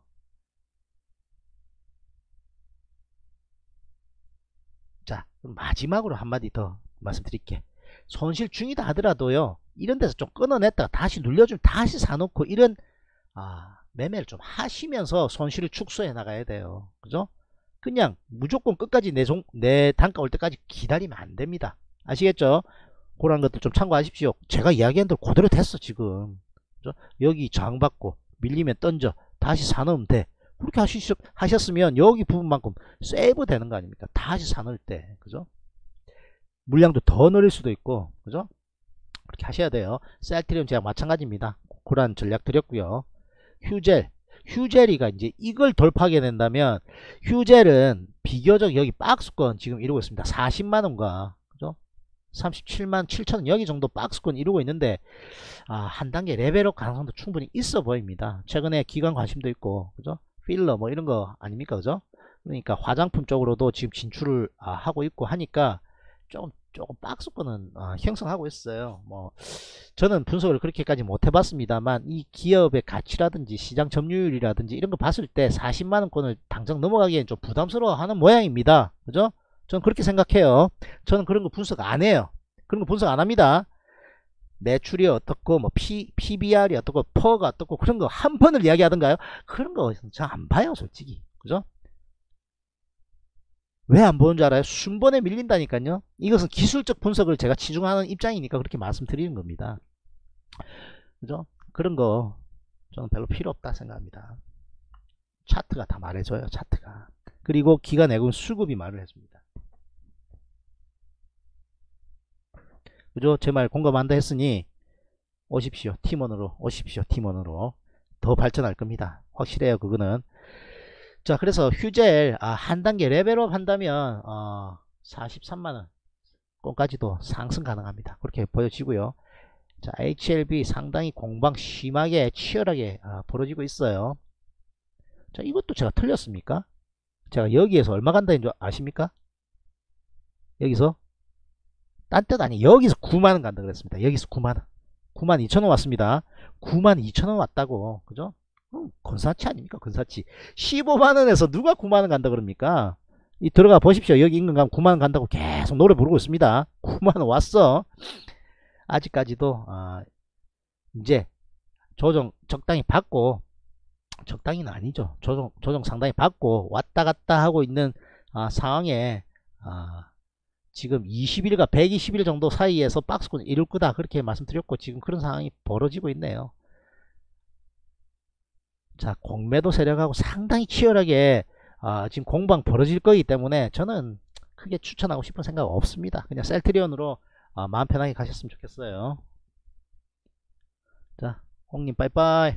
자, 마지막으로 한마디 더 말씀드릴게. 손실 중이다 하더라도요, 이런 데서 좀 끊어냈다가 다시 눌려주면 다시 사놓고 이런 아, 매매를 좀 하시면서 손실을 축소해 나가야 돼요. 그죠? 그냥 무조건 끝까지 내, 종, 내 단가 올 때까지 기다리면 안 됩니다. 아시겠죠? 그런 것들 좀 참고하십시오. 제가 이야기한 대로 그대로 됐어 지금. 그죠? 여기 저항받고 밀리면 던져 다시 사놓으면 돼. 그렇게 하시, 하셨으면 여기 부분만큼 세이브 되는 거 아닙니까? 다시 사놓을 때. 그죠? 물량도 더 늘릴 수도 있고. 그죠? 그렇게 하셔야 돼요. 셀트리온 제가 마찬가지입니다. 그런 전략 드렸고요. 휴젤. 휴젤이가 이제 이걸 돌파하게 된다면 휴젤은 비교적 여기 박스권 지금 이루고 있습니다. 사십만 원과 그죠? 삼십칠만 칠천 원 여기 정도 박스권 이루고 있는데 아, 한 단계 레벨업 가능성도 충분히 있어 보입니다. 최근에 기관 관심도 있고 그죠? 필러 뭐 이런 거 아닙니까? 그죠? 그러니까 화장품 쪽으로도 지금 진출을 아, 하고 있고 하니까 조금 조금 박스권은 어, 형성하고 있어요. 뭐 저는 분석을 그렇게까지 못 해봤습니다만 이 기업의 가치라든지 시장 점유율이라든지 이런 거 봤을 때 사십만 원권을 당장 넘어가기엔 좀 부담스러워하는 모양입니다. 그죠? 저는 그렇게 생각해요. 저는 그런 거 분석 안 해요. 그런 거 분석 안 합니다. 매출이 어떻고 뭐 P, 피비알이 어떻고 퍼가 어떻고 그런 거 한 번을 이야기하던가요? 그런 거 잘 안 봐요 솔직히. 그죠? 왜 안 보는 줄 알아요? 순번에 밀린다니까요. 이것은 기술적 분석을 제가 치중하는 입장이니까 그렇게 말씀드리는 겁니다. 그죠? 그런 거 저는 별로 필요 없다 생각합니다. 차트가 다 말해줘요. 차트가. 그리고 기관 내군 수급이 말을 해줍니다. 그죠? 제 말 공감한다 했으니 오십시오. 팀원으로 오십시오. 팀원으로 더 발전할 겁니다. 확실해요. 그거는. 자, 그래서 휴젤 아, 한 단계 레벨업 한다면 어, 사십삼만 원 권까지도 상승 가능합니다. 그렇게 보여지고요. 자, 에이치엘비 상당히 공방 심하게 치열하게 아, 벌어지고 있어요. 자, 이것도 제가 틀렸습니까? 제가 여기에서 얼마 간다는 줄 아십니까? 여기서 딴 뜻 아니 여기서 구만 원 간다 그랬습니다. 여기서 구만 원 구만 이천 원 왔습니다. 구만 이천 원 왔다고. 그죠? 음, 건사치 아닙니까? 건사치. 십오만 원에서 누가 구만 원 간다 그럽니까? 이 들어가 보십시오. 여기 인근 가면 구만 원 간다고 계속 노래 부르고 있습니다. 구만 원 왔어. 아직까지도 아, 이제 조정 적당히 받고, 적당히는 아니죠. 조정, 조정 상당히 받고 왔다 갔다 하고 있는 아, 상황에 아, 지금 이십 일과 백이십 일 정도 사이에서 박스권 이룰 거다 그렇게 말씀드렸고, 지금 그런 상황이 벌어지고 있네요. 자, 공매도 세력하고 상당히 치열하게 아, 지금 공방 벌어질 거기 때문에 저는 크게 추천하고 싶은 생각 없습니다. 그냥 셀트리온으로 아, 마음 편하게 가셨으면 좋겠어요. 자, 홍님 빠이빠이.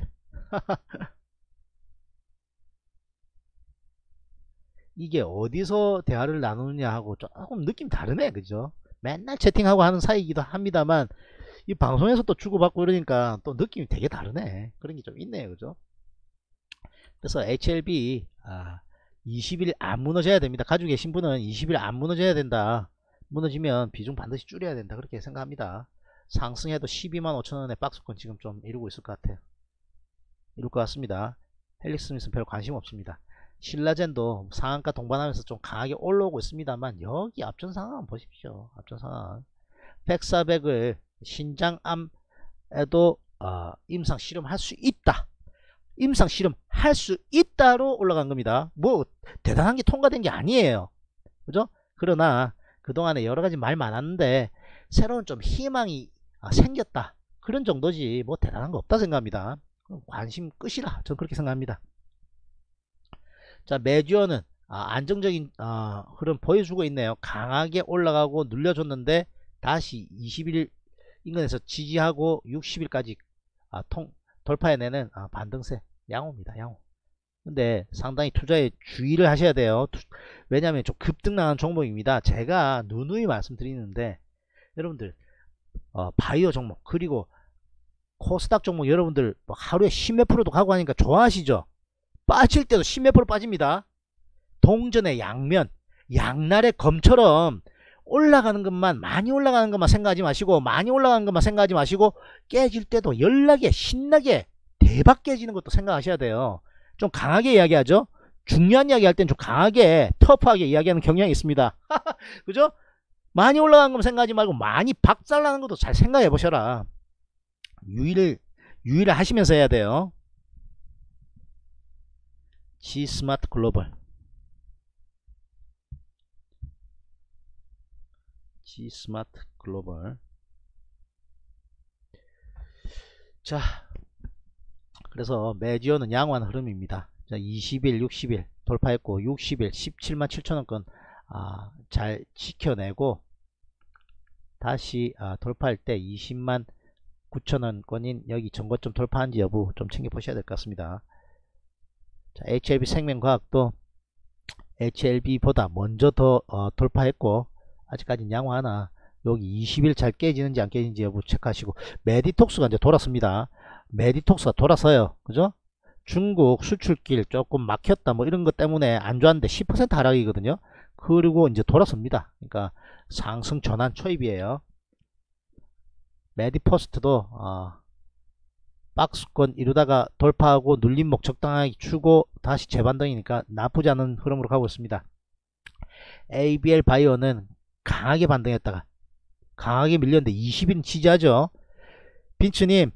이게 어디서 대화를 나누느냐 하고 조금 느낌 다르네, 그죠? 맨날 채팅하고 하는 사이이기도 합니다만 이 방송에서 또 주고받고 이러니까 또 느낌이 되게 다르네. 그런 게 좀 있네요, 그죠? 그래서 에이치엘비 아, 이십 일 안 무너져야 됩니다. 가지고 계신 분은 이십 일 안 무너져야 된다. 무너지면 비중 반드시 줄여야 된다, 그렇게 생각합니다. 상승해도 십이만 오천원의 박스권 지금 좀 이루고 있을 것 같아요. 이룰 것 같습니다. 헬릭스 스미스는 별 관심 없습니다. 신라젠도 상한가 동반하면서 좀 강하게 올라오고 있습니다만 여기 앞전 상황 보십시오. 앞전 상황 백사백을 신장암에도 어, 임상 실험할 수 있다. 임상 실험할 수 있다로 올라간 겁니다. 뭐 대단한 게 통과된 게 아니에요, 그죠? 그러나 그동안에 여러가지 말 많았는데 새로운 좀 희망이 생겼다, 그런 정도지 뭐 대단한 거 없다 생각합니다. 관심 끝이라 저는 그렇게 생각합니다. 자, 메디어는 아, 안정적인 아, 흐름 보여주고 있네요. 강하게 올라가고 눌려줬는데 다시 이십 일 인근에서 지지하고 육십 일까지 아, 통 돌파해내는 아, 반등세 양호입니다. 양호. 근데 상당히 투자에 주의를 하셔야 돼요. 투, 왜냐하면 좀 급등나는 종목입니다. 제가 누누이 말씀드리는데 여러분들 어, 바이오 종목 그리고 코스닥 종목 여러분들 뭐 하루에 십몇 프로도 가고 하니까 좋아하시죠? 빠질 때도 십몇 프로 빠집니다. 동전의 양면, 양날의 검처럼 올라가는 것만, 많이 올라가는 것만 생각하지 마시고, 많이 올라가는 것만 생각하지 마시고, 깨질 때도 연락에 신나게 대박 깨지는 것도 생각하셔야 돼요. 좀 강하게 이야기하죠. 중요한 이야기 할 땐 좀 강하게 터프하게 이야기하는 경향이 있습니다. 그죠? 많이 올라가는 것만 생각하지 말고 많이 박살나는 것도 잘 생각해 보셔라. 유의를 유의를 하시면서 해야 돼요. G스마트 글로벌, G스마트 글로벌. 자, 그래서 매지어는 양호한 흐름입니다. 자, 이십 일, 육십 일 돌파했고 육십 일 십칠만 칠천원권 아, 잘 지켜내고 다시 아, 돌파할 때 이십만 구천원권인 여기 전고점 돌파한지 여부 좀 챙겨보셔야 될 것 같습니다. 자, 에이치엘비 생명과학도 에이치엘비보다 먼저 더 어, 돌파했고 아직까지는 양호하나 여기 이십 일 잘 깨지는지 안 깨지는지 여부 체크하시고, 메디톡스가 이제 돌았습니다. 메디톡스가 돌아서요, 그죠? 중국 수출길 조금 막혔다 뭐 이런 것 때문에 안 좋았는데 십 퍼센트 하락이거든요. 그리고 이제 돌아섭니다. 그러니까 상승 전환 초입이에요. 메디포스트도 어, 박스권 이루다가 돌파하고 눌림목 적당하게 추고 다시 재반등이니까 나쁘지 않은 흐름으로 가고 있습니다. 에이비엘 바이오는 강하게 반등했다가 강하게 밀렸는데 이십 일 지지하죠. 빈츠님,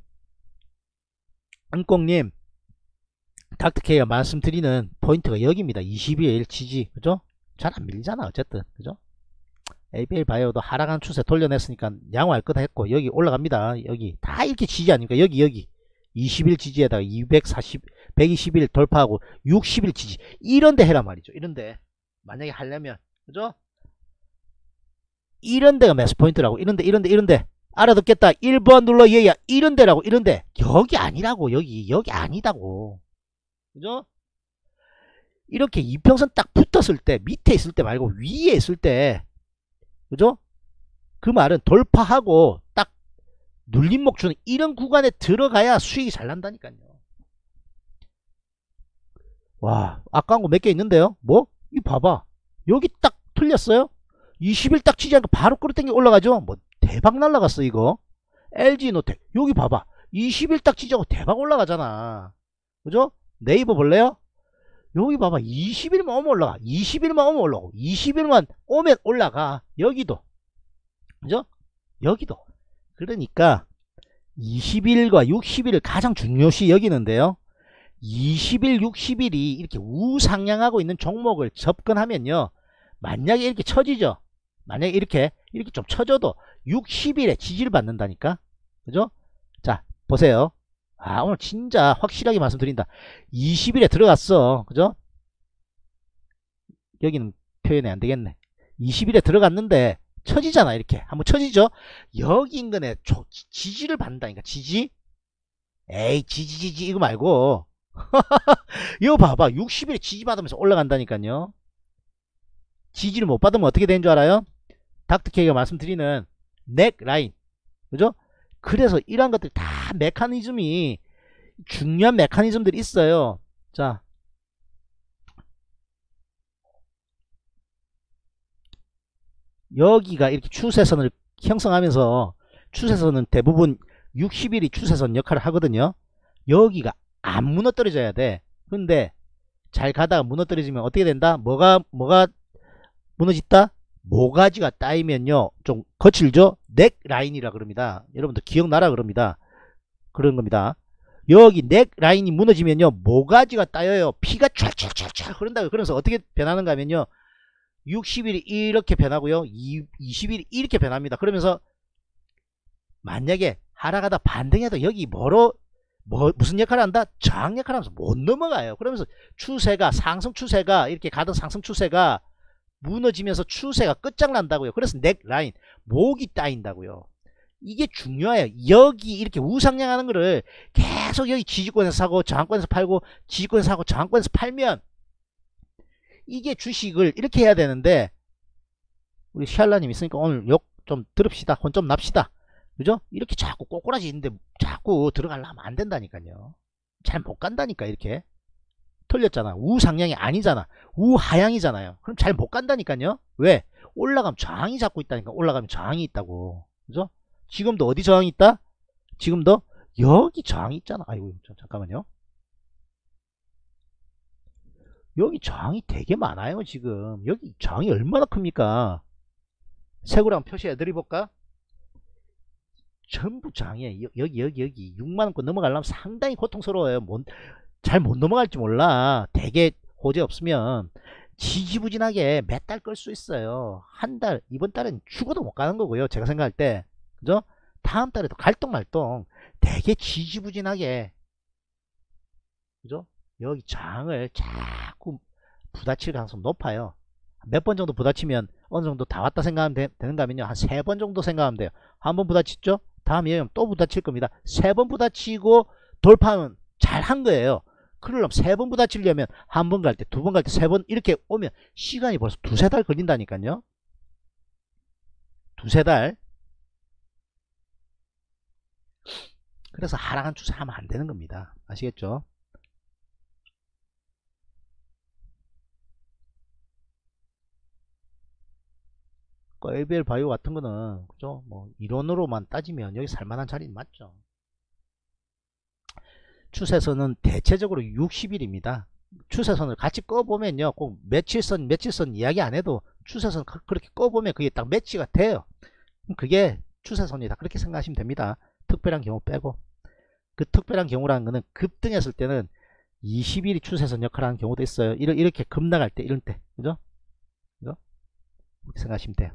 은꽁님, 닥터케이가 말씀드리는 포인트가 여기입니다. 이십 일 지지, 그죠? 잘 안 밀리잖아 어쨌든, 그죠? 에이비엘 바이오도 하락한 추세 돌려냈으니까 양호할 거다 했고 여기 올라갑니다. 여기 다 이렇게 지지 아닙니까? 여기 여기 이십 일 지지에다가 이백사십, 백이십 일 돌파하고 육십 일 지지, 이런데 해란 말이죠. 이런데 만약에 하려면, 그죠? 이런데가 매수 포인트라고. 이런데 이런데 이런데 알아듣겠다. 일 번 눌러 얘야. 이런데라고. 이런데 여기 아니라고. 여기 여기 아니다고, 그죠? 이렇게 이평선 딱 붙었을 때, 밑에 있을 때 말고 위에 있을 때, 그죠? 그 말은 돌파하고 딱 눌림목 주는 이런 구간에 들어가야 수익이 잘 난다니까요. 와, 아까운 거 몇 개 있는데요. 뭐? 이 봐봐, 여기 딱 틀렸어요. 이십 일 딱 치지않고 바로 끌어당겨 올라가죠. 뭐 대박 날라갔어 이거. 엘지노텍 여기 봐봐, 이십 일 딱 치지않고 대박 올라가잖아, 그죠? 네이버 볼래요? 여기 봐봐, 이십 일만 오면 올라가. 이십 일만 오면 올라가고 이십 일만 오면 올라가. 여기도, 그죠? 여기도. 그러니까 이십 일과 육십 일을 가장 중요시 여기는데요. 이십 일, 육십 일이 이렇게 우상향하고 있는 종목을 접근하면요. 만약에 이렇게 처지죠. 만약에 이렇게 이렇게 좀 처져도 육십 일에 지지를 받는다니까. 그죠? 자, 보세요. 아, 오늘 진짜 확실하게 말씀드린다. 이십 일에 들어갔어. 그죠? 여기는 표현이 안 되겠네. 이십 일에 들어갔는데 처지잖아. 이렇게 한번 처지죠. 여기 인근에 조, 지지를 받는다니까. 지지. 에이, 지지 지지 이거 말고 이거 봐봐. 육십 일에 지지 받으면서 올라간다니까요. 지지를 못 받으면 어떻게 되는 줄 알아요? 닥터케이가 말씀드리는 넥 라인. 그죠? 그래서 이러한 것들 다 메커니즘이 중요한 메커니즘들이 있어요. 자, 여기가 이렇게 추세선을 형성하면서 추세선은 대부분 육십 일이 추세선 역할을 하거든요. 여기가 안 무너뜨려져야 돼. 근데 잘 가다가 무너뜨려지면 어떻게 된다? 뭐가 뭐가 무너졌다? 모가지가 따이면요 좀 거칠죠. 넥 라인이라 그럽니다. 여러분들 기억나라 그럽니다. 그런 겁니다. 여기 넥 라인이 무너지면요 모가지가 따여요. 피가 촤촤촤촤 흐른다고요. 그래서 어떻게 변하는가 하면요 육십 일이 이렇게 변하고요 이십 일이 이렇게 변합니다. 그러면서 만약에 하락하다 반등해도 여기 뭐로 뭐 무슨 역할을 한다? 저항 역할을 하면서 못 넘어가요. 그러면서 추세가 상승 추세가 이렇게 가던 상승 추세가 무너지면서 추세가 끝장난다고요. 그래서 넥 라인 목이 따인다고요. 이게 중요해요. 여기 이렇게 우상향하는 거를 계속 여기 지지권에서 사고 저항권에서 팔고 지지권에서 사고 저항권에서 팔면 이게 주식을 이렇게 해야 되는데 우리 샬라님 있으니까 오늘 욕 좀 들읍시다. 혼 좀 납시다. 그죠? 이렇게 자꾸 꼬꾸라지 있는데 자꾸 들어가려면 안 된다니까요. 잘 못 간다니까. 이렇게 틀렸잖아. 우상향이 아니잖아. 우하향이잖아요. 그럼 잘 못 간다니까요. 왜? 올라가면 저항이 잡고 있다니까. 올라가면 저항이 있다고. 그죠? 지금도 어디 저항이 있다? 지금도 여기 저항이 있잖아. 아이고 잠깐만요. 여기 저항이 되게 많아요. 지금 여기 저항이 얼마나 큽니까? 색으로 한번 표시해 드려볼까? 전부 저항이에요. 여기 여기 여기 육만원권 넘어가려면 상당히 고통스러워요. 잘 못 넘어갈지 몰라. 대개 호재 없으면 지지부진하게 몇 달 끌 수 있어요. 한 달, 이번 달은 죽어도 못 가는 거고요. 제가 생각할 때. 그죠? 다음 달에도 갈똥말똥 되게 지지부진하게. 그죠? 여기 저항을 자꾸 부딪힐 가능성이 높아요. 몇 번 정도 부딪히면 어느 정도 다 왔다 생각하면 되, 되는가 하면요. 한 세 번 정도 생각하면 돼요. 한 번 부딪혔죠? 다음에 또 부딪힐 겁니다. 세 번 부딪히고 돌파하면 잘 한 거예요. 그러려면 세 번 부딪히려면 한 번 갈 때, 두 번 갈 때, 세 번 이렇게 오면 시간이 벌써 두세 달 걸린다니까요. 두세 달. 그래서 하락한 추세 하면 안 되는 겁니다. 아시겠죠? 엘비엘 바이오 같은 거는 그죠? 뭐 이론으로만 따지면 여기 살만한 자리는 맞죠. 추세선은 대체적으로 육십 일입니다. 추세선을 같이 꺼보면요. 꼭 며칠선 며칠선 이야기 안 해도 추세선 그렇게 꺼보면 그게 딱 매치가 돼요. 그게 추세선이다. 그렇게 생각하시면 됩니다. 특별한 경우 빼고. 그 특별한 경우라는 거는 급등했을 때는 이십 일이 추세선 역할을 하는 경우도 있어요. 이렇게 급 나갈 때 이런 때. 그죠? 그죠? 그렇게 생각하시면 돼요.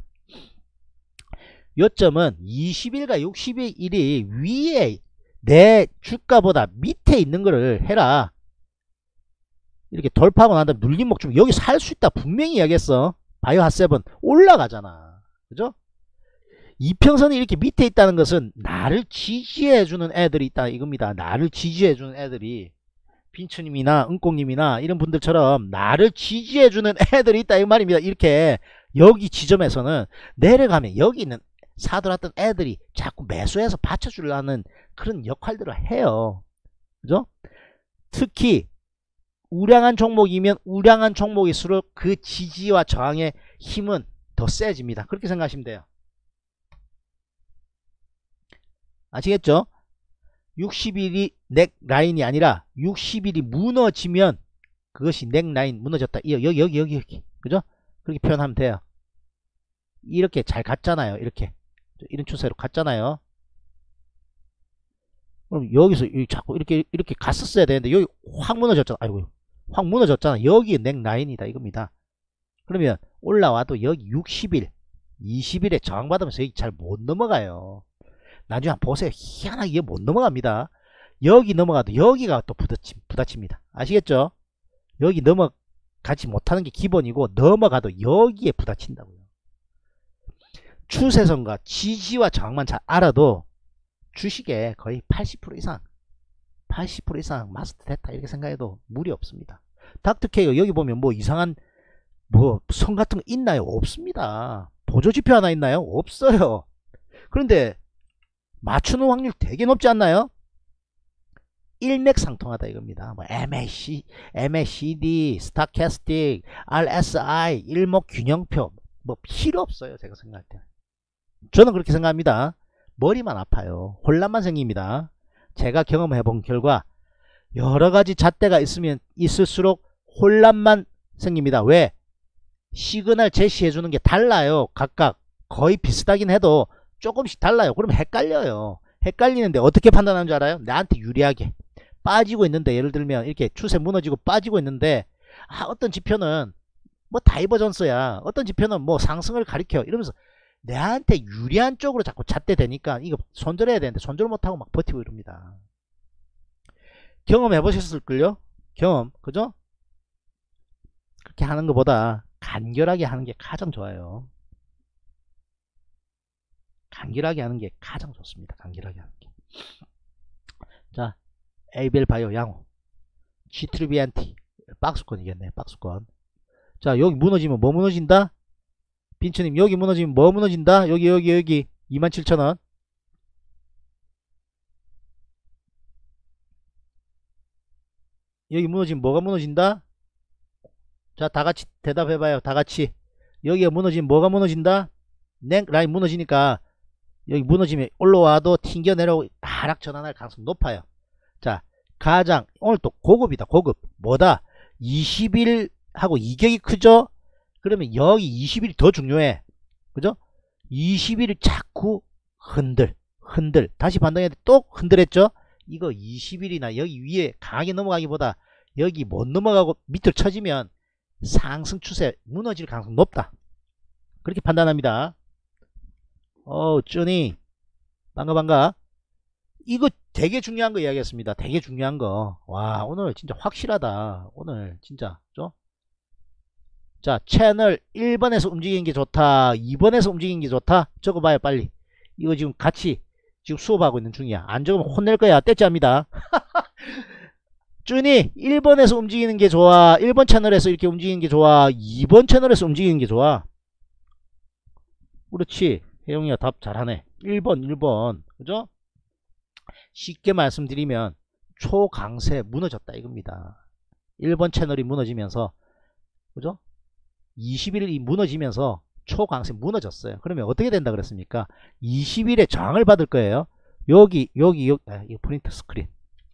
요점은 이십 일과 육십 일이 위에 내 주가보다 밑에 있는 거를 해라. 이렇게 돌파하고 난 다음에 눌림목 중 여기 살 수 있다 분명히 이야기했어. 바이오 핫세븐 올라가잖아. 그죠? 이평선이 이렇게 밑에 있다는 것은 나를 지지해주는 애들이 있다 이겁니다. 나를 지지해주는 애들이 빈츠님이나 은꽁님이나 이런 분들처럼 나를 지지해주는 애들이 있다 이 말입니다. 이렇게 여기 지점에서는 내려가면 여기 있는 사들었던 애들이 자꾸 매수해서 받쳐주려는 그런 역할들을 해요. 그죠? 특히 우량한 종목이면 우량한 종목일수록 그 지지와 저항의 힘은 더 세집니다. 그렇게 생각하시면 돼요. 아시겠죠? 육십 일이 넥 라인이 아니라 육십 일이 무너지면 그것이 넥 라인 무너졌다. 여기 여기 여기 여기 그죠? 그렇게 표현하면 돼요. 이렇게 잘 갔잖아요. 이렇게 이런 추세로 갔잖아요. 그럼 여기서 이 자꾸 이렇게 이렇게 갔었어야 되는데 여기 확 무너졌잖아. 아이고, 확 무너졌잖아. 여기 넥라인이다 이겁니다. 그러면 올라와도 여기 육십 일, 이십 일에 저항받으면서 여기 잘 못 넘어가요. 나중에 한번 보세요. 희한하게 이게 못 넘어갑니다. 여기 넘어가도 여기가 또 부딪히, 부딪힙니다. 아시겠죠? 여기 넘어가지 못하는 게 기본이고 넘어가도 여기에 부딪힌다고요. 추세선과 지지와 저항만 잘 알아도 주식에 거의 팔십 퍼센트 이상 팔십 퍼센트 이상 마스터 됐다 이렇게 생각해도 무리 없습니다. 닥터케이가 여기 보면 뭐 이상한 뭐 선 같은 거 있나요? 없습니다. 보조지표 하나 있나요? 없어요. 그런데 맞추는 확률 되게 높지 않나요? 일맥상통하다 이겁니다. 뭐 엠에이씨, 엠에이씨디, 스타캐스틱, 알에스아이, 일목균형표 뭐 필요 없어요. 제가 생각할 때는. 저는 그렇게 생각합니다. 머리만 아파요. 혼란만 생깁니다. 제가 경험해 본 결과 여러가지 잣대가 있으면 있을수록 혼란만 생깁니다. 왜? 시그널 제시해 주는 게 달라요. 각각 거의 비슷하긴 해도 조금씩 달라요. 그러면 헷갈려요. 헷갈리는데 어떻게 판단하는 줄 알아요? 나한테 유리하게 빠지고 있는데, 예를 들면 이렇게 추세 무너지고 빠지고 있는데, 아 어떤 지표는 뭐 다이버전스야, 어떤 지표는 뭐 상승을 가리켜, 이러면서 내한테 유리한 쪽으로 자꾸 잣대 되니까 이거 손절해야 되는데 손절 못하고 막 버티고 이럽니다. 경험해 보셨을걸요? 경험, 그죠? 그렇게 하는 것보다 간결하게 하는 게 가장 좋아요. 간결하게 하는 게 가장 좋습니다. 간결하게 하는 게. 자, 에이비엘 바이오 양호, 지트리비엔티 박스권이겠네. 박스권. 자, 여기 무너지면 뭐 무너진다? 빈츠님, 여기 무너지면 뭐 무너진다? 여기 여기 여기 이만 칠천 원. 여기 무너지면 뭐가 무너진다? 자, 다같이 대답해봐요. 다같이. 여기가 무너지면 뭐가 무너진다? 넥라인 무너지니까 여기 무너지면 올라와도 튕겨 내려오고 하락 전환할 가능성이 높아요. 자, 가장 오늘 또 고급이다. 고급. 뭐다? 이십 일하고 이격이 크죠? 그러면 여기 이십 일이 더 중요해. 그죠? 이십 일을 자꾸 흔들 흔들 다시 반등했는데 또 흔들했죠? 이거 이십 일이나 여기 위에 강하게 넘어가기보다 여기 못 넘어가고 밑으로 쳐지면 상승 추세 무너질 가능성이 높다. 그렇게 판단합니다. 어, 쭈니 반가 반가. 이거 되게 중요한 거 이야기했습니다. 되게 중요한 거. 와, 오늘 진짜 확실하다. 오늘 진짜. 죠? 자, 채널 일 번에서 움직이는 게 좋다, 이 번에서 움직이는 게 좋다. 적어봐요 빨리. 이거 지금 같이 지금 수업하고 있는 중이야. 안 적으면 혼낼 거야. 떼짜입니다. 쭈니, 일 번에서 움직이는 게 좋아, 일 번 채널에서 이렇게 움직이는 게 좋아, 이 번 채널에서 움직이는 게 좋아? 그렇지. 혜영이가 답 잘하네. 일 번 일 번. 그죠? 쉽게 말씀드리면 초강세 무너졌다 이겁니다. 일 번 채널이 무너지면서, 그죠? 이십 일이 무너지면서 초강세 무너졌어요. 그러면 어떻게 된다 그랬습니까? 이십 일에 저항을 받을 거예요. 여기 여기 여기. 아, 이거 프린트 스크린.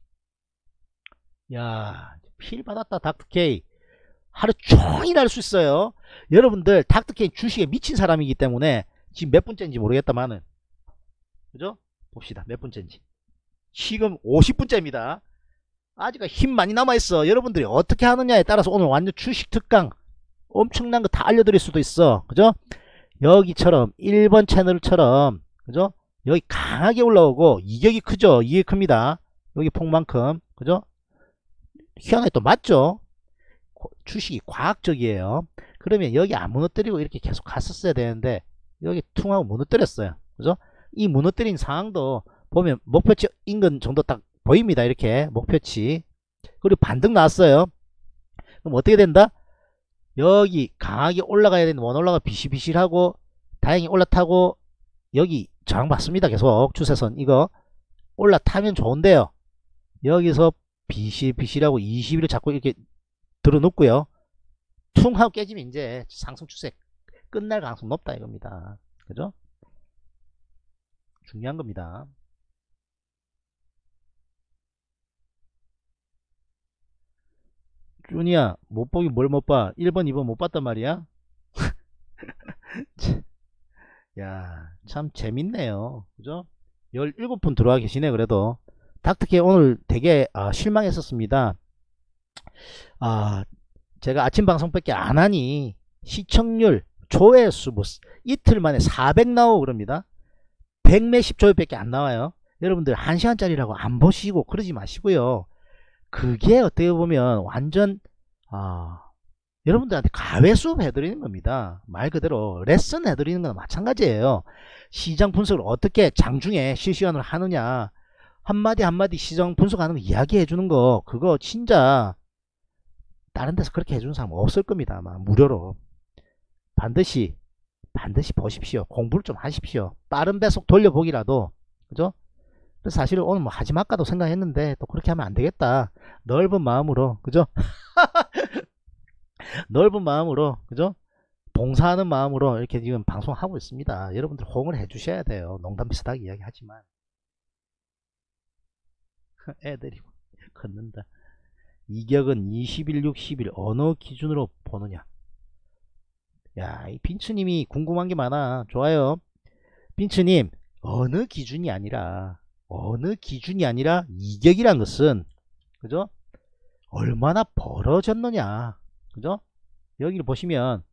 야, 필 받았다. 닥터케이 하루 종일 할 수 있어요. 여러분들 닥터케이 주식에 미친 사람이기 때문에 지금 몇 분째인지 모르겠다만은, 그죠? 봅시다. 몇 분째인지. 지금 오십 분째입니다. 아직 힘 많이 남아있어. 여러분들이 어떻게 하느냐에 따라서 오늘 완전 주식 특강 엄청난 거 다 알려드릴 수도 있어. 그죠? 여기처럼 일 번 채널처럼, 그죠? 여기 강하게 올라오고 이격이 크죠? 이격이 큽니다. 여기 폭만큼. 그죠? 희한하게 또 맞죠? 주식이 과학적이에요. 그러면 여기 안 무너뜨리고 이렇게 계속 갔었어야 되는데 여기 퉁하고 무너뜨렸어요. 그죠? 이 무너뜨린 상황도 보면 목표치 인근 정도 딱 보입니다. 이렇게 목표치. 그리고 반등 나왔어요. 그럼 어떻게 된다? 여기 강하게 올라가야 되는데 못 올라가 비실비실하고 다행히 올라타고 여기 저항 받습니다. 계속 추세선 이거 올라타면 좋은데요. 여기서 비실비실하고 이십 일을 자꾸 이렇게 들어놓고요. 퉁 하고 깨지면 이제 상승 추세 끝날 가능성 높다 이겁니다. 그죠? 중요한 겁니다. 준이야, 못 보긴 뭘 못 봐. 일 번 이 번 못 봤단 말이야. 야, 참 재밌네요. 그죠? 열일곱 분 들어와 계시네. 그래도 닥터케이 오늘 되게 어, 실망했었습니다. 아, 제가 아침 방송밖에 안 하니 시청률, 조회수 뭐 이틀 만에 사백 나오고 그럽니다. 백 몇십 조회밖에 안 나와요. 여러분들 한 시간짜리라고 안 보시고 그러지 마시고요. 그게 어떻게 보면 완전 아, 여러분들한테 가외 수업 해드리는 겁니다. 말 그대로 레슨 해드리는 거나 마찬가지예요. 시장 분석을 어떻게 장중에 실시간으로 하느냐, 한마디 한마디 시장 분석하는 거 이야기해 주는 거, 그거 진짜 다른 데서 그렇게 해주는 사람 없을 겁니다. 아마 무료로. 반드시 반드시 보십시오. 공부를 좀 하십시오. 빠른 배속 돌려보기라도. 그죠? 그래서 사실 오늘 뭐 하지 말까도 생각했는데 또 그렇게 하면 안 되겠다. 넓은 마음으로, 그죠? 넓은 마음으로, 그죠? 봉사하는 마음으로 이렇게 지금 방송하고 있습니다. 여러분들 호응을 해주셔야 돼요. 농담 비슷하게 이야기하지만 애들이 걷는다. 이격은 이십일, 육십일 어느 기준으로 보느냐. 야, 이 빈츠님이 궁금한 게 많아. 좋아요. 빈츠님, 어느 기준이 아니라 어느 기준이 아니라 이격이란 것은, 그죠? 얼마나 벌어졌느냐, 그죠? 여기를 보시면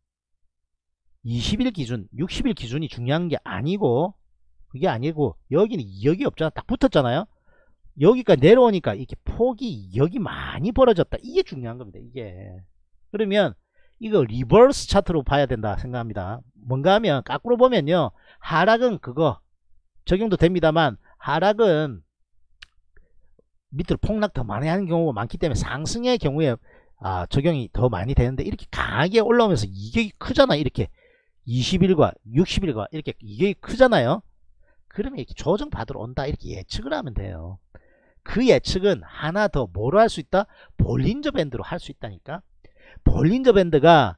이십 일 기준, 육십 일 기준이 중요한 게 아니고, 그게 아니고 여기는 이격이 없잖아. 딱 붙었잖아요. 여기까지 내려오니까 이렇게 폭이 여기 많이 벌어졌다. 이게 중요한 겁니다. 이게. 그러면 이거 리버스 차트로 봐야 된다 생각합니다. 뭔가 하면 거꾸로 보면요, 하락은 그거 적용도 됩니다만, 하락은 밑으로 폭락 더 많이 하는 경우가 많기 때문에 상승의 경우에 아, 적용이 더 많이 되는데, 이렇게 강하게 올라오면서 이격이 크잖아. 이렇게 이십 일과 육십 일과 이렇게 이격이 크잖아요. 그러면 이렇게 조정 받으러 온다, 이렇게 예측을 하면 돼요. 그 예측은 하나 더 뭐로 할 수 있다? 볼린저 밴드로 할 수 있다니까. 볼린저 밴드가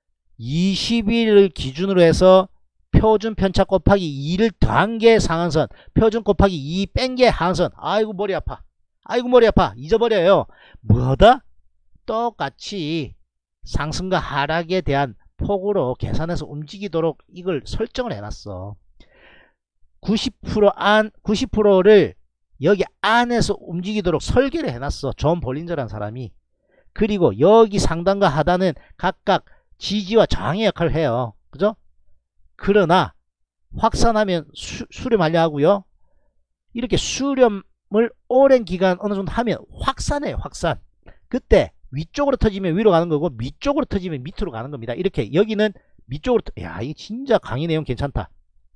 이십 일을 기준으로 해서 표준 편차 곱하기 이를 더한 게 상한선, 표준 곱하기 이 뺀 게 하한선. 아이고 머리 아파, 아이고 머리 아파. 잊어버려요. 뭐다? 똑같이 상승과 하락에 대한 폭으로 계산해서 움직이도록 이걸 설정을 해놨어. 구십 퍼센트 안, 구십 퍼센트를 여기 안에서 움직이도록 설계를 해놨어. 존 볼린저라는 사람이. 그리고 여기 상단과 하단은 각각 지지와 저항의 역할을 해요. 그죠? 그러나 확산하면 수, 수렴하려 하고요. 이렇게 수렴을 오랜 기간 어느 정도 하면 확산해요. 확산. 그때 위쪽으로 터지면 위로 가는 거고, 밑쪽으로 터지면 밑으로 가는 겁니다. 이렇게 여기는 밑쪽으로 터... 야, 이 진짜 강의 내용 괜찮다.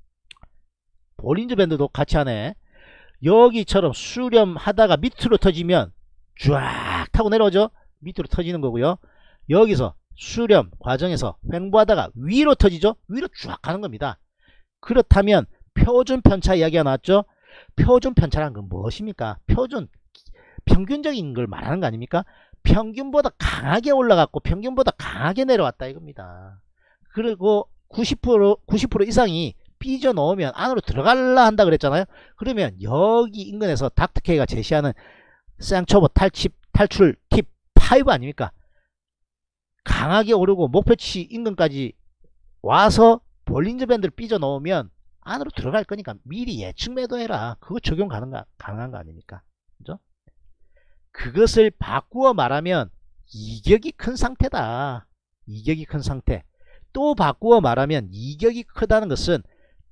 볼린저 밴드도 같이 하네. 여기처럼 수렴하다가 밑으로 터지면 쫙 타고 내려오죠. 밑으로 터지는 거고요. 여기서 수렴 과정에서 횡보하다가 위로 터지죠. 위로 쫙 가는 겁니다. 그렇다면 표준 편차 이야기가 나왔죠. 표준 편차라는 건 무엇입니까? 표준, 평균적인 걸 말하는 거 아닙니까? 평균보다 강하게 올라갔고 평균보다 강하게 내려왔다 이겁니다. 그리고 구십 퍼센트, 구십 퍼센트 이상이 삐져 넣으면 안으로 들어갈라 한다 그랬잖아요. 그러면 여기 인근에서 닥터케이가 제시하는 쌍초보 탈칩, 탈출 팁 오 아닙니까? 강하게 오르고 목표치 인근까지 와서 볼린저 밴드를 삐져 넣으면 안으로 들어갈 거니까 미리 예측 매도해라. 그거 적용 가능한, 가능한 거 아닙니까? 그죠? 그것을 바꾸어 말하면 이격이 큰 상태다. 이격이 큰 상태. 또 바꾸어 말하면 이격이 크다는 것은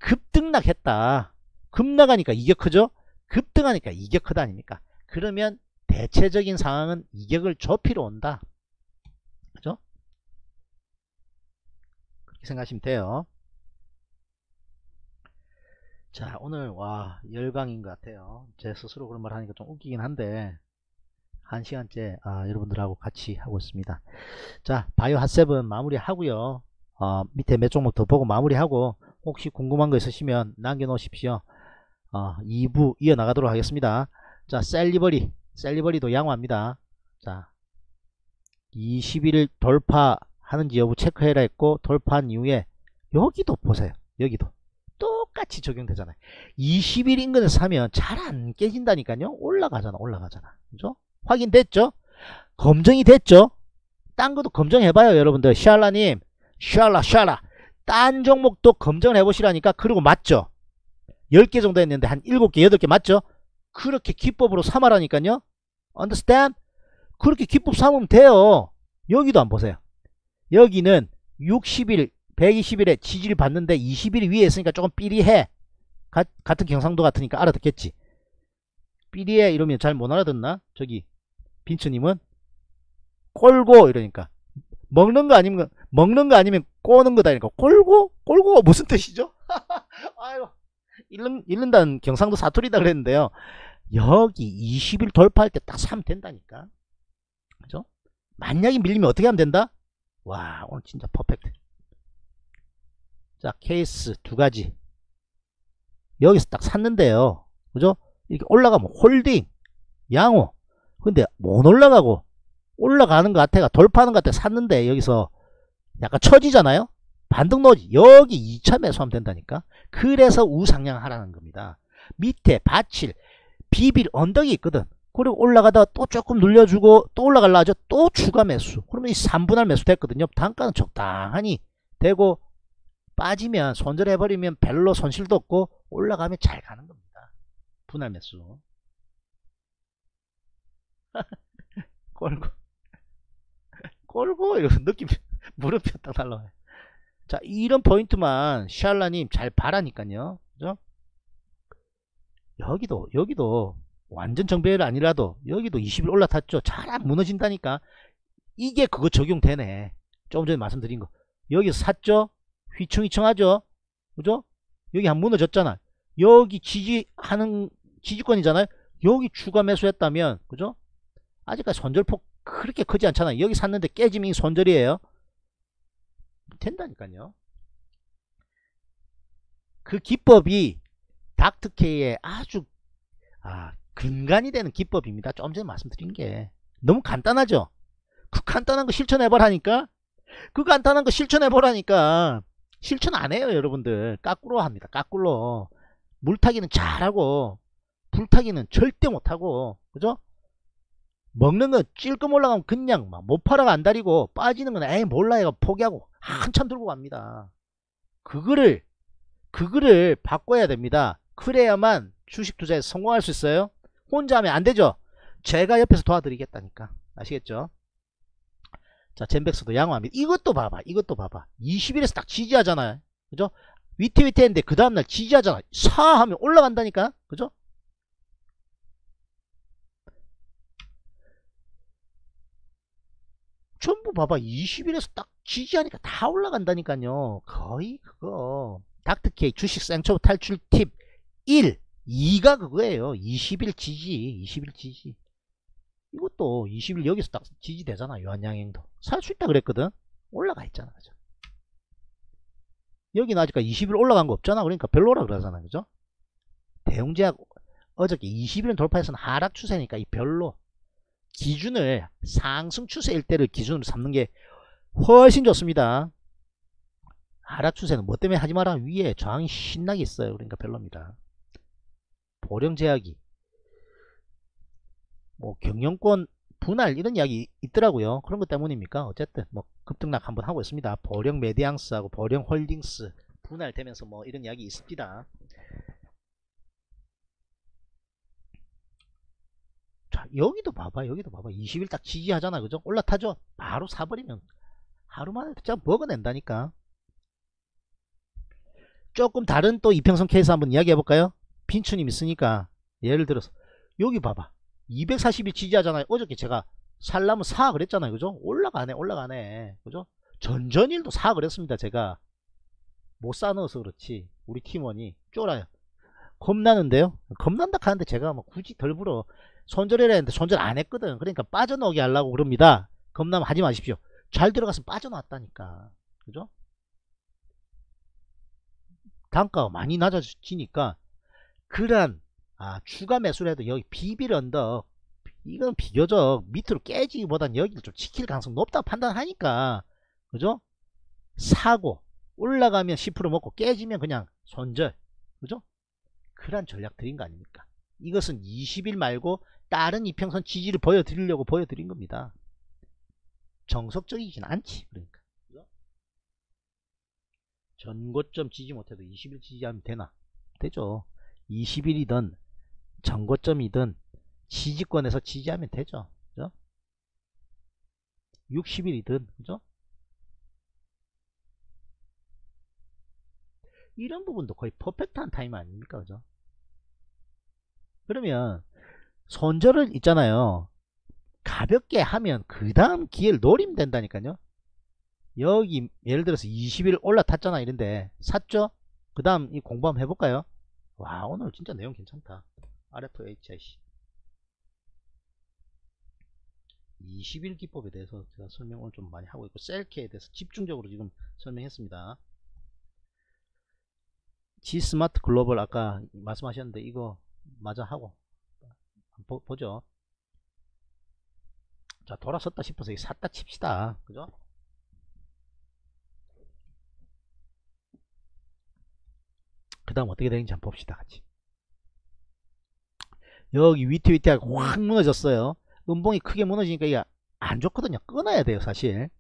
급등락했다. 급락하니까 이격 크죠? 급등하니까 이격 크다 아닙니까? 그러면 대체적인 상황은 이격을 좁히러 온다. 그죠? 그렇게 생각하시면 돼요. 자, 오늘 와 열강인 것 같아요. 제 스스로 그런 말 하니까 좀 웃기긴 한데 한 시간째 아, 여러분들하고 같이 하고 있습니다. 자, 바이오 핫세븐 마무리 하고요. 어, 밑에 몇 종목 더 보고 마무리하고, 혹시 궁금한 거 있으시면 남겨놓으십시오. 어, 이 부 이어나가도록 하겠습니다. 자, 셀리버리 셀리버리도 양호합니다. 자, 이십 일 돌파하는지 여부 체크해라 했고, 돌파한 이후에 여기도 보세요. 여기도 똑같이 적용되잖아요. 이십 일 인근에서 사면 잘 안 깨진다니까요. 올라가잖아 올라가잖아. 그죠? 확인됐죠? 검증이 됐죠? 딴 것도 검증해봐요 여러분들. 샬라님, 샬라 샬라 딴 종목도 검증을 해보시라니까. 그리고 맞죠? 열 개 정도 했는데 한 일곱 개 여덟 개 맞죠? 그렇게 기법으로 삼아라니까요. understand? 그렇게 기법 삼으면 돼요. 여기도 한번 보세요. 여기는 육십 일, 백이십 일에 지지를 받는데 이십 일 위에 있으니까 조금 삐리해. 가, 같은 경상도 같으니까 알아듣겠지. 삐리해 이러면 잘 못 알아듣나? 저기 빈츠님은 꼴고 이러니까 먹는 거 아니면 먹는 거 아니면 꼬는 거다. 그러니까 꼴고? 꼴고 무슨 뜻이죠? 아유, 잃는, 잃는다는 경상도 사투리다 그랬는데요. 여기 이십 일 돌파할 때 딱 사면 된다니까. 그죠? 만약에 밀리면 어떻게 하면 된다? 와, 오늘 진짜 퍼펙트. 자, 케이스 두 가지. 여기서 딱 샀는데요. 그죠? 이렇게 올라가면 홀딩, 양호. 근데 못 올라가고 올라가는 것 같아가 돌파하는 것 같아 샀는데 여기서 약간 처지잖아요. 반등 넣어지. 여기 이 차 매수하면 된다니까. 그래서 우상향 하라는 겁니다. 밑에 받칠 비빌 언덕이 있거든. 그리고 올라가다가 또 조금 눌려주고 또 올라갈라 하죠. 또 추가 매수. 그러면 이 삼 분할 매수 됐거든요. 단가는 적당하니 되고 빠지면 손절해버리면 별로 손실도 없고 올라가면 잘 가는 겁니다. 분할 매수. 꼴고 꼴고 이런 느낌 물음표 딱 날라와요. 자, 이런 포인트만 샬라님 잘 봐라니까요. 그죠? 여기도 여기도 완전 정배열 아니라도 여기도 이십 일 올라탔죠. 잘 안 무너진다니까. 이게 그거 적용되네. 조금 전에 말씀드린 거. 여기서 샀죠. 휘청휘청하죠. 그죠? 여기 한 무너졌잖아. 여기 지지하는 지지권이잖아요. 여기 추가 매수했다면 그죠? 아직까지 손절폭 그렇게 크지 않잖아요. 여기 샀는데 깨지면 손절이에요. 된다니까요. 그 기법이 닥터케이의 아주 아, 근간이 되는 기법입니다. 조금 전에 말씀드린 게 너무 간단하죠. 그 간단한 거 실천해보라니까. 그 간단한 거 실천해보라니까. 실천 안 해요 여러분들. 까꾸로 합니다. 까꾸로. 물타기는 잘하고 불타기는 절대 못하고. 그죠? 먹는 건 찔끔 올라가면 그냥 막 못 팔아가 안달이고 빠지는 건 에이 몰라 해가 포기하고 한참 들고 갑니다. 그거를 그거를 바꿔야 됩니다. 그래야만 주식 투자에 성공할 수 있어요. 혼자 하면 안 되죠. 제가 옆에서 도와드리겠다니까. 아시겠죠? 자, 젠백스도 양호합니다. 이것도 봐봐. 이것도 봐봐. 이십 일에서 딱 지지하잖아요. 그죠? 위태위태했는데 그 다음날 지지하잖아. 사 하면 올라간다니까. 그죠? 전부 봐봐. 이십 일에서 딱 지지하니까 다 올라간다니까요. 거의 그거 닥터케이 주식 생초보 탈출 팁 일, 이가 그거예요. 이십 일 지지, 이십 일 지지. 이것도 이십 일 여기서 딱 지지되잖아. 요한양행도 살 수 있다 그랬거든. 올라가 있잖아. 그죠? 여기는 아직까지 이십 일 올라간 거 없잖아. 그러니까 별로라 그러잖아. 그죠? 대웅제약 어저께 이십 일은 돌파해서는 하락 추세니까 이 별로. 기준을 상승 추세일 때를 기준으로 삼는 게 훨씬 좋습니다. 하락 추세는 뭐 때문에 하지 마라. 위에 저항이 신나게 있어요. 그러니까 별로입니다. 보령제약이 뭐 경영권 분할 이런 이야기 있더라고요. 그런 것 때문입니까? 어쨌든 뭐 급등락 한번 하고 있습니다. 보령 메디앙스하고 보령 홀딩스 분할되면서 뭐 이런 이야기 있습니다. 자, 여기도 봐봐. 여기도 봐봐. 이십 일 딱 지지하잖아. 그죠? 올라타죠? 바로 사버리면 하루 만에 진짜 먹어낸다니까. 조금 다른 또 이평선 케이스 한번 이야기 해볼까요? 빈추님 있으니까 예를 들어서 여기 봐봐. 이백사십 일 지지하잖아요. 어저께 제가 살라면 사 그랬잖아요. 그죠? 올라가네 올라가네. 그죠? 전전일도 사 그랬습니다. 제가 못 사넣어서 그렇지 우리 팀원이 쫄아요. 겁나는데요. 겁난다 하는데 제가 뭐 굳이 덜 불어. 손절해라 했는데 손절 안 했거든. 그러니까 빠져나오게 하려고 그럽니다. 겁나면 하지 마십시오. 잘 들어가서 빠져나왔다니까. 그죠? 단가가 많이 낮아지니까 그런 아, 추가 매수를 해도 여기 비빌 언덕 이건 비교적 밑으로 깨지기보단 여기를 좀 지킬 가능성 높다고 판단하니까 그죠? 사고 올라가면 십 퍼센트 먹고 깨지면 그냥 손절. 그죠? 그런 전략 드린 거 아닙니까? 이것은 이십 일 말고 다른 이평선 지지를 보여드리려고 보여드린 겁니다. 정석적이진 않지. 그러니까 그죠? 전고점 지지 못해도 이십 일 지지하면 되나? 되죠. 이십 일이든 정고점이든 지지권에서 지지하면 되죠. 그죠? 육십 일이든 그죠? 이런 부분도 거의 퍼펙트한 타임 아닙니까? 그죠? 그러면 손절을 있잖아요. 가볍게 하면 그 다음 기회를 노리면 된다니까요. 여기 예를 들어서 이십 일 올라탔잖아 이런데 샀죠? 그 다음 이 공부 한번 해볼까요? 와 오늘 진짜 내용 괜찮다. 알에프에이치아이씨 이십 일 기법에 대해서 제가 설명을 좀 많이 하고 있고 셀케에 대해서 집중적으로 지금 설명했습니다. G스마트 글로벌 아까 말씀하셨는데 이거 맞아 하고 보, 보죠. 자 돌아섰다 싶어서 샀다 칩시다. 그죠? 그 다음 어떻게 되는지 한번 봅시다. 같이. 여기 위태위태하게 확 무너졌어요. 음봉이 크게 무너지니까 이게 안 좋거든요. 끊어야 돼요 사실.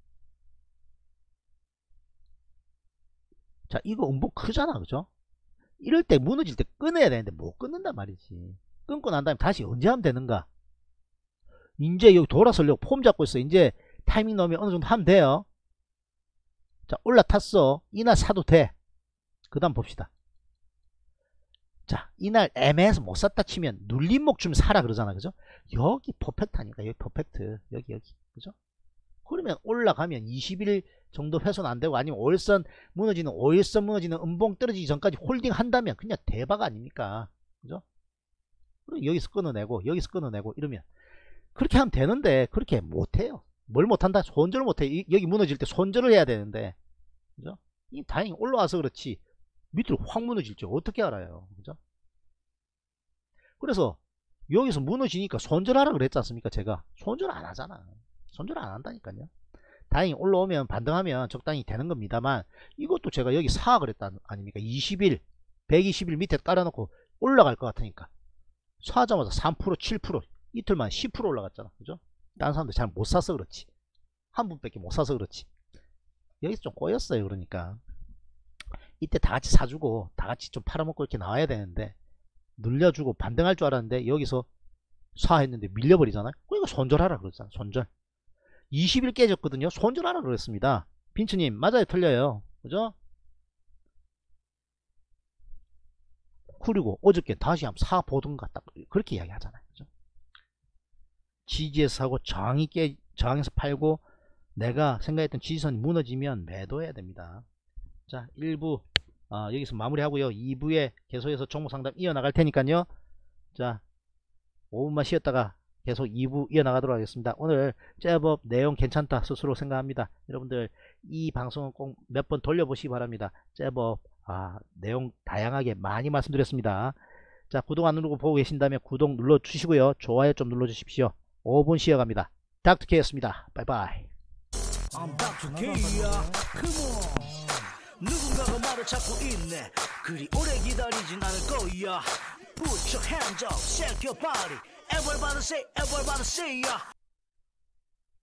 자 이거 음봉 크잖아. 그죠? 이럴 때 무너질 때 끊어야 되는데 못 끊는단 말이지. 끊고 난 다음에 다시 언제 하면 되는가? 이제 여기 돌아서려고 폼 잡고 있어. 이제 타이밍 넣으면 어느 정도 하면 돼요. 자 올라탔어. 이날 사도 돼. 그 다음 봅시다. 자 이날 애매해서 못 샀다 치면 눌림목 좀 사라 그러잖아. 그죠? 여기 퍼펙트 아닌가? 여기 퍼펙트. 여기 여기. 그죠? 그러면 올라가면 이십 일 정도 훼손 안되고 아니면 오일선 무너지는 오일선 무너지는 음봉 떨어지기 전까지 홀딩 한다면 그냥 대박 아닙니까? 그죠? 그리고 여기서 끊어내고 여기서 끊어내고 이러면 그렇게 하면 되는데 그렇게 못해요. 뭘 못한다? 손절을 못해. 이, 여기 무너질 때 손절을 해야 되는데 그죠? 이 다행히 올라와서 그렇지 밑으로 확 무너질 줄 어떻게 알아요? 그죠? 그래서 여기서 무너지니까 손절하라 그랬지 않습니까? 제가 손절 안 하잖아. 손절 안 한다니까요. 다행히 올라오면 반등하면 적당히 되는 겁니다만 이것도 제가 여기 사 그랬다 아닙니까? 이십 일 백이십 일 밑에 깔아놓고 올라갈 것 같으니까 사자마자 삼 퍼센트 칠 퍼센트 이틀만 십 퍼센트 올라갔잖아. 그죠? 다른 사람들 잘 못 사서 그렇지. 한 분밖에 못 사서 그렇지. 여기서 좀 꼬였어요. 그러니까 이때 다 같이 사주고 다 같이 좀 팔아먹고 이렇게 나와야 되는데 늘려주고 반등할 줄 알았는데 여기서 사 했는데 밀려버리잖아요. 그러니까 손절하라 그러잖아. 손절. 이십 일 깨졌거든요. 손절하라 그랬습니다. 빈츠님 맞아요 틀려요. 그죠? 그리고 어저께 다시 한번 사 보던가 딱 그렇게 이야기 하잖아요. 그죠? 지지에서 사고 저항이 깨 저항에서 팔고 내가 생각했던 지지선이 무너지면 매도해야 됩니다. 자 일 부 어, 여기서 마무리하고요. 이 부에 계속해서 종목 상담 이어나갈 테니까요. 자 오 분만 쉬었다가 계속 이 부 이어나가도록 하겠습니다. 오늘 제법 내용 괜찮다 스스로 생각합니다. 여러분들 이 방송은 꼭 몇 번 돌려보시기 바랍니다. 제법 아, 내용 다양하게 많이 말씀드렸습니다. 자 구독 안 누르고 보고 계신다면 구독 눌러주시고요. 좋아요 좀 눌러주십시오. 오 분 쉬어갑니다. 닥터케이였습니다. 바이바이. I'm Doctor K야. Come on. 누군가가 말을 찾고 있네. 그리 오래 기다리진 않을 거야. Put your hands up, shake your body. Everybody say, everybody say, yeah.